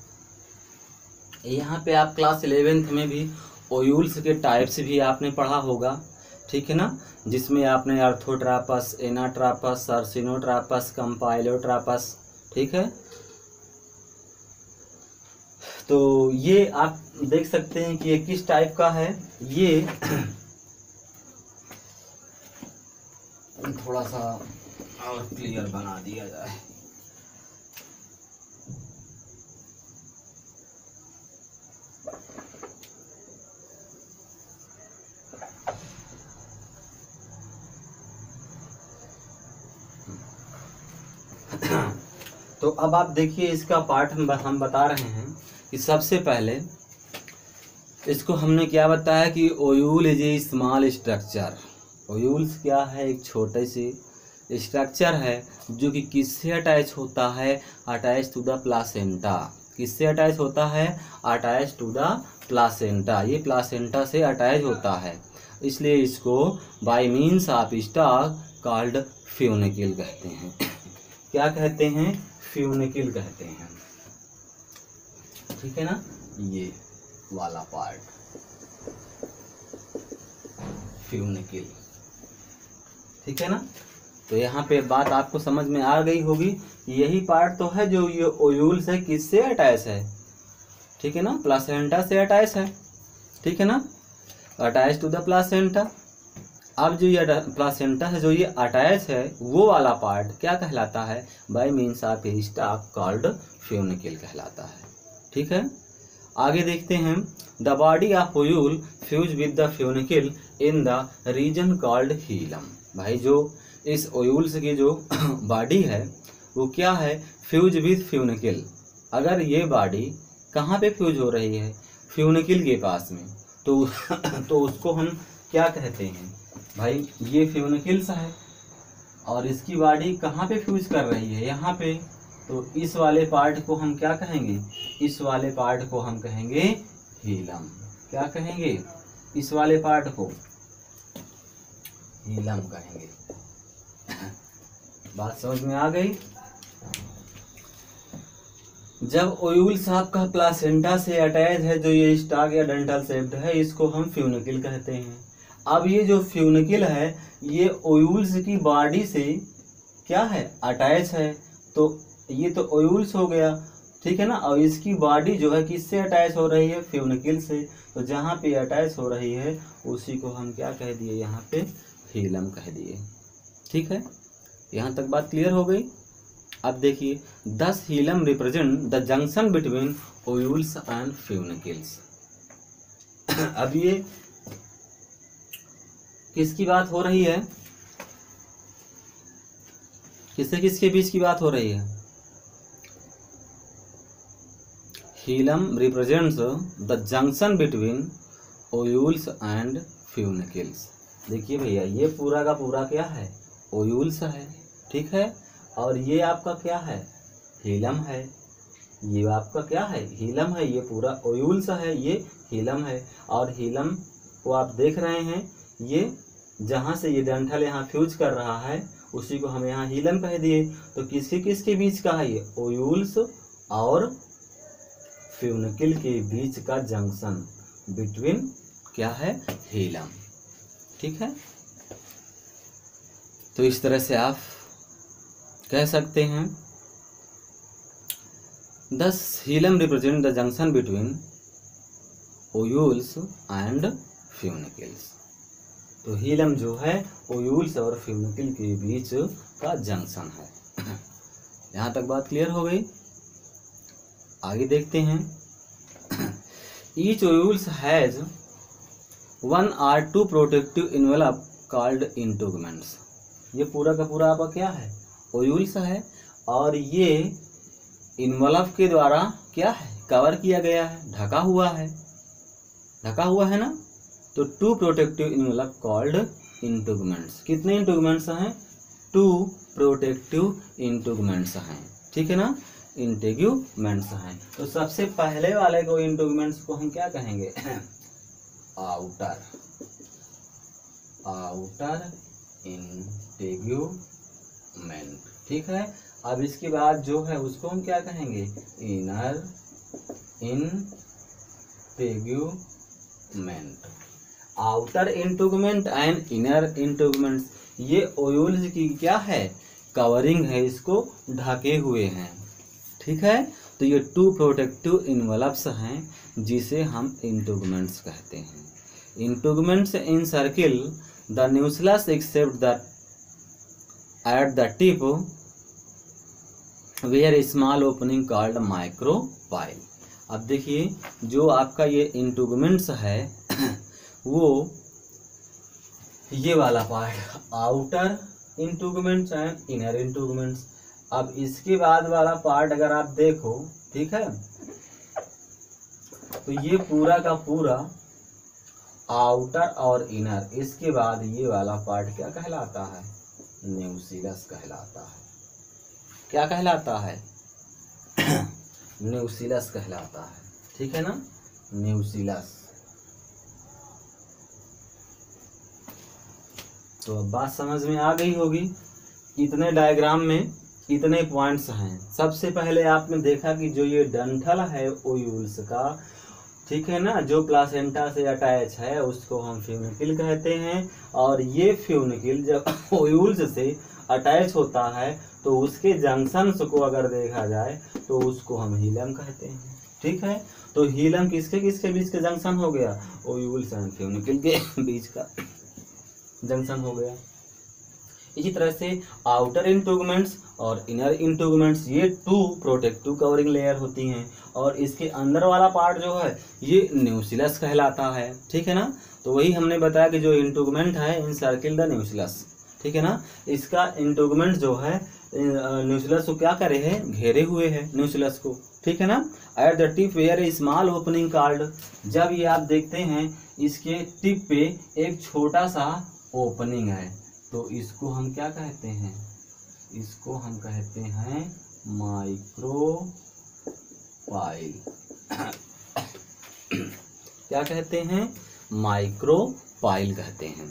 यहाँ पे आप क्लास 11th में भी ओयूल्स के टाइप्स भी आपने पढ़ा होगा, ठीक है ना, जिसमें आपने अर्थोट्रापस, एनाट्रापस, सर्सिनोट्रापस, कंपाइलोट्रापस, ठीक है। तो ये आप देख सकते हैं कि ये किस टाइप का है। ये थोड़ा सा और क्लियर बना दिया जाए। तो अब आप देखिए इसका पार्ट हम बता रहे हैं कि सबसे पहले इसको हमने क्या बताया कि ovule is a small structure. Ovules क्या है, एक छोटे से स्ट्रक्चर है जो कि किससे अटैच होता है, अटैच टू द प्लासेंटा। किससे अटैच होता है, अटैच टू द प्लासेंटा। ये प्लासेंटा से अटैच होता है, इसलिए इसको by means of stalk called funicle कहते हैं। क्या कहते हैं, फ्यूनिकल कहते हैं, ठीक है ना। ये वाला पार्ट फ्यूनिकल, ठीक है ना। तो यहाँ पे बात आपको समझ में आ गई होगी, यही पार्ट तो है जो ये ओयूल से किससे अटैच है, ठीक है ना, प्लासेंटा से अटैच है, ठीक है ना, अटैच टू द प्लासेंटा। अब जो ये प्लासेंटा है जो ये अटैच है, वो वाला पार्ट क्या कहलाता है, by means of a stalk called funicle कहलाता है, ठीक है। आगे देखते हैं, the body of ovule fuse with the funicle in the region called hilum. भाई जो इस ओयूल्स की जो बॉडी है वो क्या है, फ्यूज विद फ्यूनिकल। अगर ये बॉडी कहाँ पे फ्यूज हो रही है, फ्यूनिकल के पास में, तो उसको हम क्या कहते हैं भाई, ये फ्यूनिकल्स है और इसकी बॉडी कहाँ पे फ्यूज कर रही है, यहाँ पे। तो इस वाले पार्ट को हम क्या कहेंगे, इस वाले पार्ट को हम कहेंगे हीलम। क्या कहेंगे, इस वाले पार्ट को हीलम कहेंगे। बात समझ में आ गई। जब ओयूल्स आपका प्लासेंटा से अटैच है, जो ये स्टॉक या डंठल शेप्ड है, इसको हम फ्यूनिकल कहते हैं। अब ये जो फ्यूनिकल है ये ओयूल्स की बॉडी से क्या है, अटैच है, तो ये तो ओयूल्स हो गया, ठीक है ना। और इसकी बॉडी जो है किससे अटैच हो रही है, फ्यूनिकल से। तो जहाँ पे अटैच हो रही है उसी को हम क्या कह दिए, यहाँ पे हीलम कह दिए, ठीक है। यहाँ तक बात क्लियर हो गई। अब देखिए, thus hilum represent the junction between ovules and funicles. अब ये किसकी बात हो रही है, किससे किसके बीच की बात हो रही है, hilum represents the junction between ovules and funicles. देखिए भैया, ये पूरा का पूरा क्या है, ओयूल्स है, ठीक है, और ये आपका क्या है, हीलम है। ये आपका क्या है, हीलम है, ये पूरा ओयूल्स है, ये हीलम है। और हीलम को आप देख रहे हैं, ये जहाँ से ये डंठल यहाँ फ्यूज कर रहा है उसी को हम यहाँ हीलम कह दिए। तो किसके बीच का है, ये ओयूल्स और फ्यूनिकल के बीच का जंक्शन बिटवीन क्या है, हीलम, ठीक है। तो इस तरह से आप कह सकते हैं, thus hilum represent the junction between ovules and funicles. तो हीलम जो है ओयूल्स और फ्यूनिकल के बीच का जंक्शन है। यहाँ तक बात क्लियर हो गई। आगे देखते हैं, each ovules has one or two protective envelope called integuments. ये पूरा का पूरा आपका क्या है, ओयूल्स है, और ये इन्वेलप के द्वारा क्या है, कवर किया गया है, ढका हुआ है ना। तो two protective envelope called integuments. कितने इंटोगमेंट्स हैं, टू प्रोटेक्टिव इंटोगमेंट्स हैं, ठीक है ना, इंटेग्यूमेंट्स हैं। तो सबसे पहले वाले को इंटोगमेंट्स को हम क्या कहेंगे, आउटर इंटेग्यूमेंट, ठीक है। अब इसके बाद जो है उसको हम क्या कहेंगे, inner integument, outer integument and inner integument. ये ओयूल्स की क्या है, कवरिंग है, इसको ढके हुए हैं, ठीक है। तो ये 2 प्रोटेक्टिव इनवलप्स हैं जिसे हम इंटेगुमेंट्स कहते हैं। Integuments encircle the nucleus except that at the tip where a small opening called micropyle। अब देखिए जो आपका ये इंटेगुमेंट्स है वो ये वाला part outer integuments and inner integuments. अब इसके बाद वाला पार्ट अगर आप देखो, ठीक है, तो ये पूरा का पूरा आउटर और इनर, इसके बाद ये वाला पार्ट क्या कहलाता है, न्यूक्लियस कहलाता है। क्या कहलाता है, न्यूक्लियस कहलाता है, ठीक है ना, न्यूक्लियस। तो अब बात समझ में आ गई होगी। इतने डायग्राम में इतने पॉइंट्स हैं। सबसे पहले आपने देखा कि जो ये डंठल है ओयूल्स का, ठीक है ना, जो प्लासेंटा से अटैच है उसको हम फ्यूनिकिल कहते हैं। और ये फ्यूनिकिल जब ओयूल्स से अटैच होता है तो उसके जंक्शंस को अगर देखा जाए तो उसको हम हीलम कहते हैं, ठीक है। तो हीलम किसके किसके बीच के जंक्शन हो गया, ओयूल्स एंड फ्यूनिकिल के बीच का जंक्शन हो गया। इसी तरह से आउटर इंटेगुमेंट्स और इनर इंटेगुमेंट्स ये 2 प्रोटेक्टिव कवरिंग लेयर होती हैं। और इसके अंदर वाला पार्ट जो है ये न्यूक्लियस कहलाता है, ठीक है ना। तो वही हमने बताया कि जो इंटेगुमेंट है इनसर्किल द न्यूक्लियस, ठीक है ना। इसका इंटेगुमेंट जो है न्यूक्लियस को क्या करे है, घेरे हुए है न्यूक्लियस को, ठीक है ना। At the tip where a small opening called, जब ये आप देखते हैं इसके टिप पे एक छोटा सा ओपनिंग है तो इसको हम क्या कहते हैं, इसको हम कहते हैं माइक्रोपाइल। क्या कहते हैं, माइक्रोपाइल कहते हैं,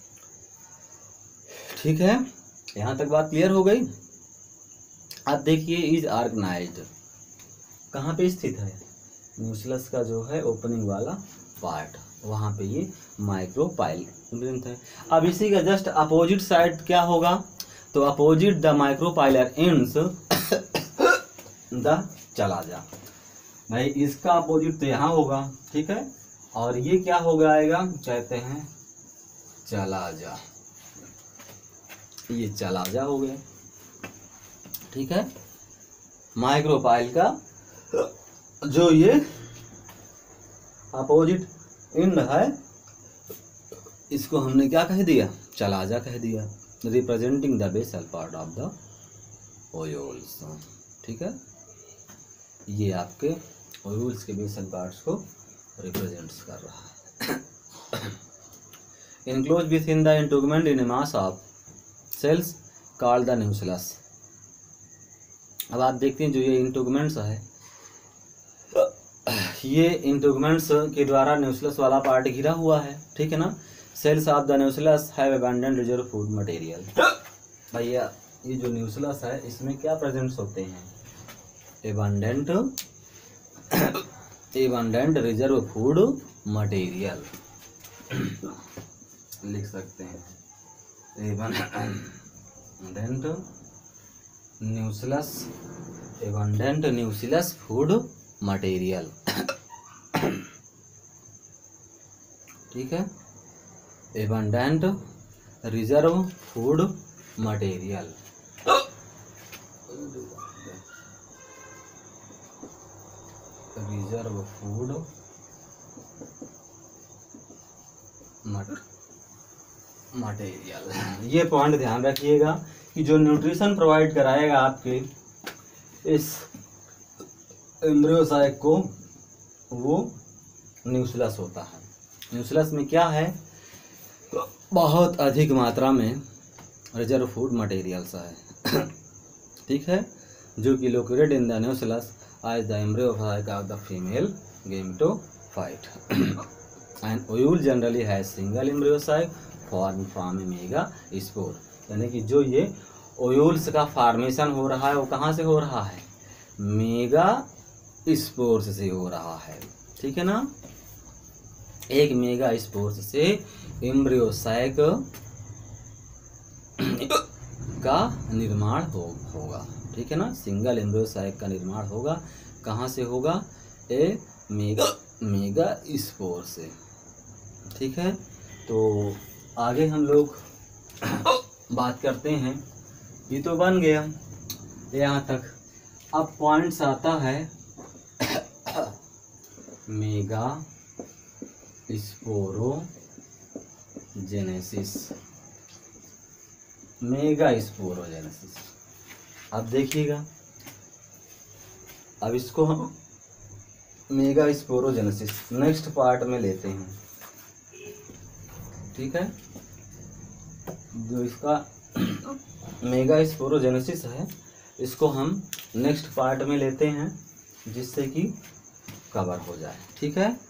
ठीक है। यहां तक बात क्लियर हो गई। अब देखिए इज ऑर्गेनाइज्ड कहाँ पे स्थित है, न्यूक्लियस का जो है ओपनिंग वाला पार्ट, वहां पे ये माइक्रोपाइल है। अब इसी का जस्ट अपोजिट साइड क्या होगा, तो opposite the micropylar ends the चला जा, भाई इसका अपोजिट तो यहाँ होगा, ठीक है। और ये क्या हो जाएगा, कहते हैं चला जा, ये चला जा हो गया, ठीक है। माइक्रोपाइल का जो ये अपोजिट एंड है इसको हमने क्या कह दिया, चला जा कह दिया, representing the basal part of the ovules, ठीक है। ये आपके ओयूल्स के बेसल पार्ट्स को रिप्रेजेंट्स कर रहा है। Enclose with in the integument in a mass of cells called the nucleus. अब आप देखते हैं जो ये इंटेगुमेंट्स है, ये इंटेगुमेंट्स के द्वारा न्यूक्लियस वाला पार्ट घिरा हुआ है, ठीक है ना। Cells of the nucleus have abundant reserve food material. भैया ये जो न्यूक्लियस है इसमें क्या प्रेजेंट्स होते हैं, एबंडेंट रिजर्व फूड मटेरियल लिख सकते हैं, एबंडेंट न्यूक्लियस फूड मटेरियल, ठीक है। Abundant reserve food material, reserve food material. ये पॉइंट ध्यान रखिएगा कि जो न्यूट्रिशन प्रोवाइड कराएगा आपके इस एम्ब्रियोसाइक को वो न्यूक्लियस होता है। न्यूक्लियस में क्या है, बहुत अधिक मात्रा में रिजर्व फूड मटेरियल्स है, ठीक है, जो कि located in the nucleus as the embryosac of the female gametophyte and ovule generally has single embryosac formed from a megaspore। यानी कि जो ये ओयूल्स का फॉर्मेशन हो रहा है वो कहाँ से हो रहा है, मेगा स्पोर्स से हो रहा है, ठीक है ना। एक मेगा स्पोर्स से एम्ब्रियोसाइक का निर्माण होगा, ठीक है ना। सिंगल एम्ब्रियोसाइक का निर्माण होगा, कहाँ से होगा, ए मेगा स्पोर से, ठीक है। तो आगे हम लोग बात करते हैं, ये तो बन गया यहाँ तक। अब पॉइंट्स आता है मेगा स्पोरोजेनेसिस, मेगा स्पोरोजेनेसिस। अब देखिएगा, अब इसको हम मेगा स्पोरोजेनेसिस नेक्स्ट पार्ट में लेते हैं, ठीक है। जो इसका मेगा स्पोरोजेनेसिस है इसको हम नेक्स्ट पार्ट में लेते हैं, जिससे कि कवर हो जाए, ठीक है।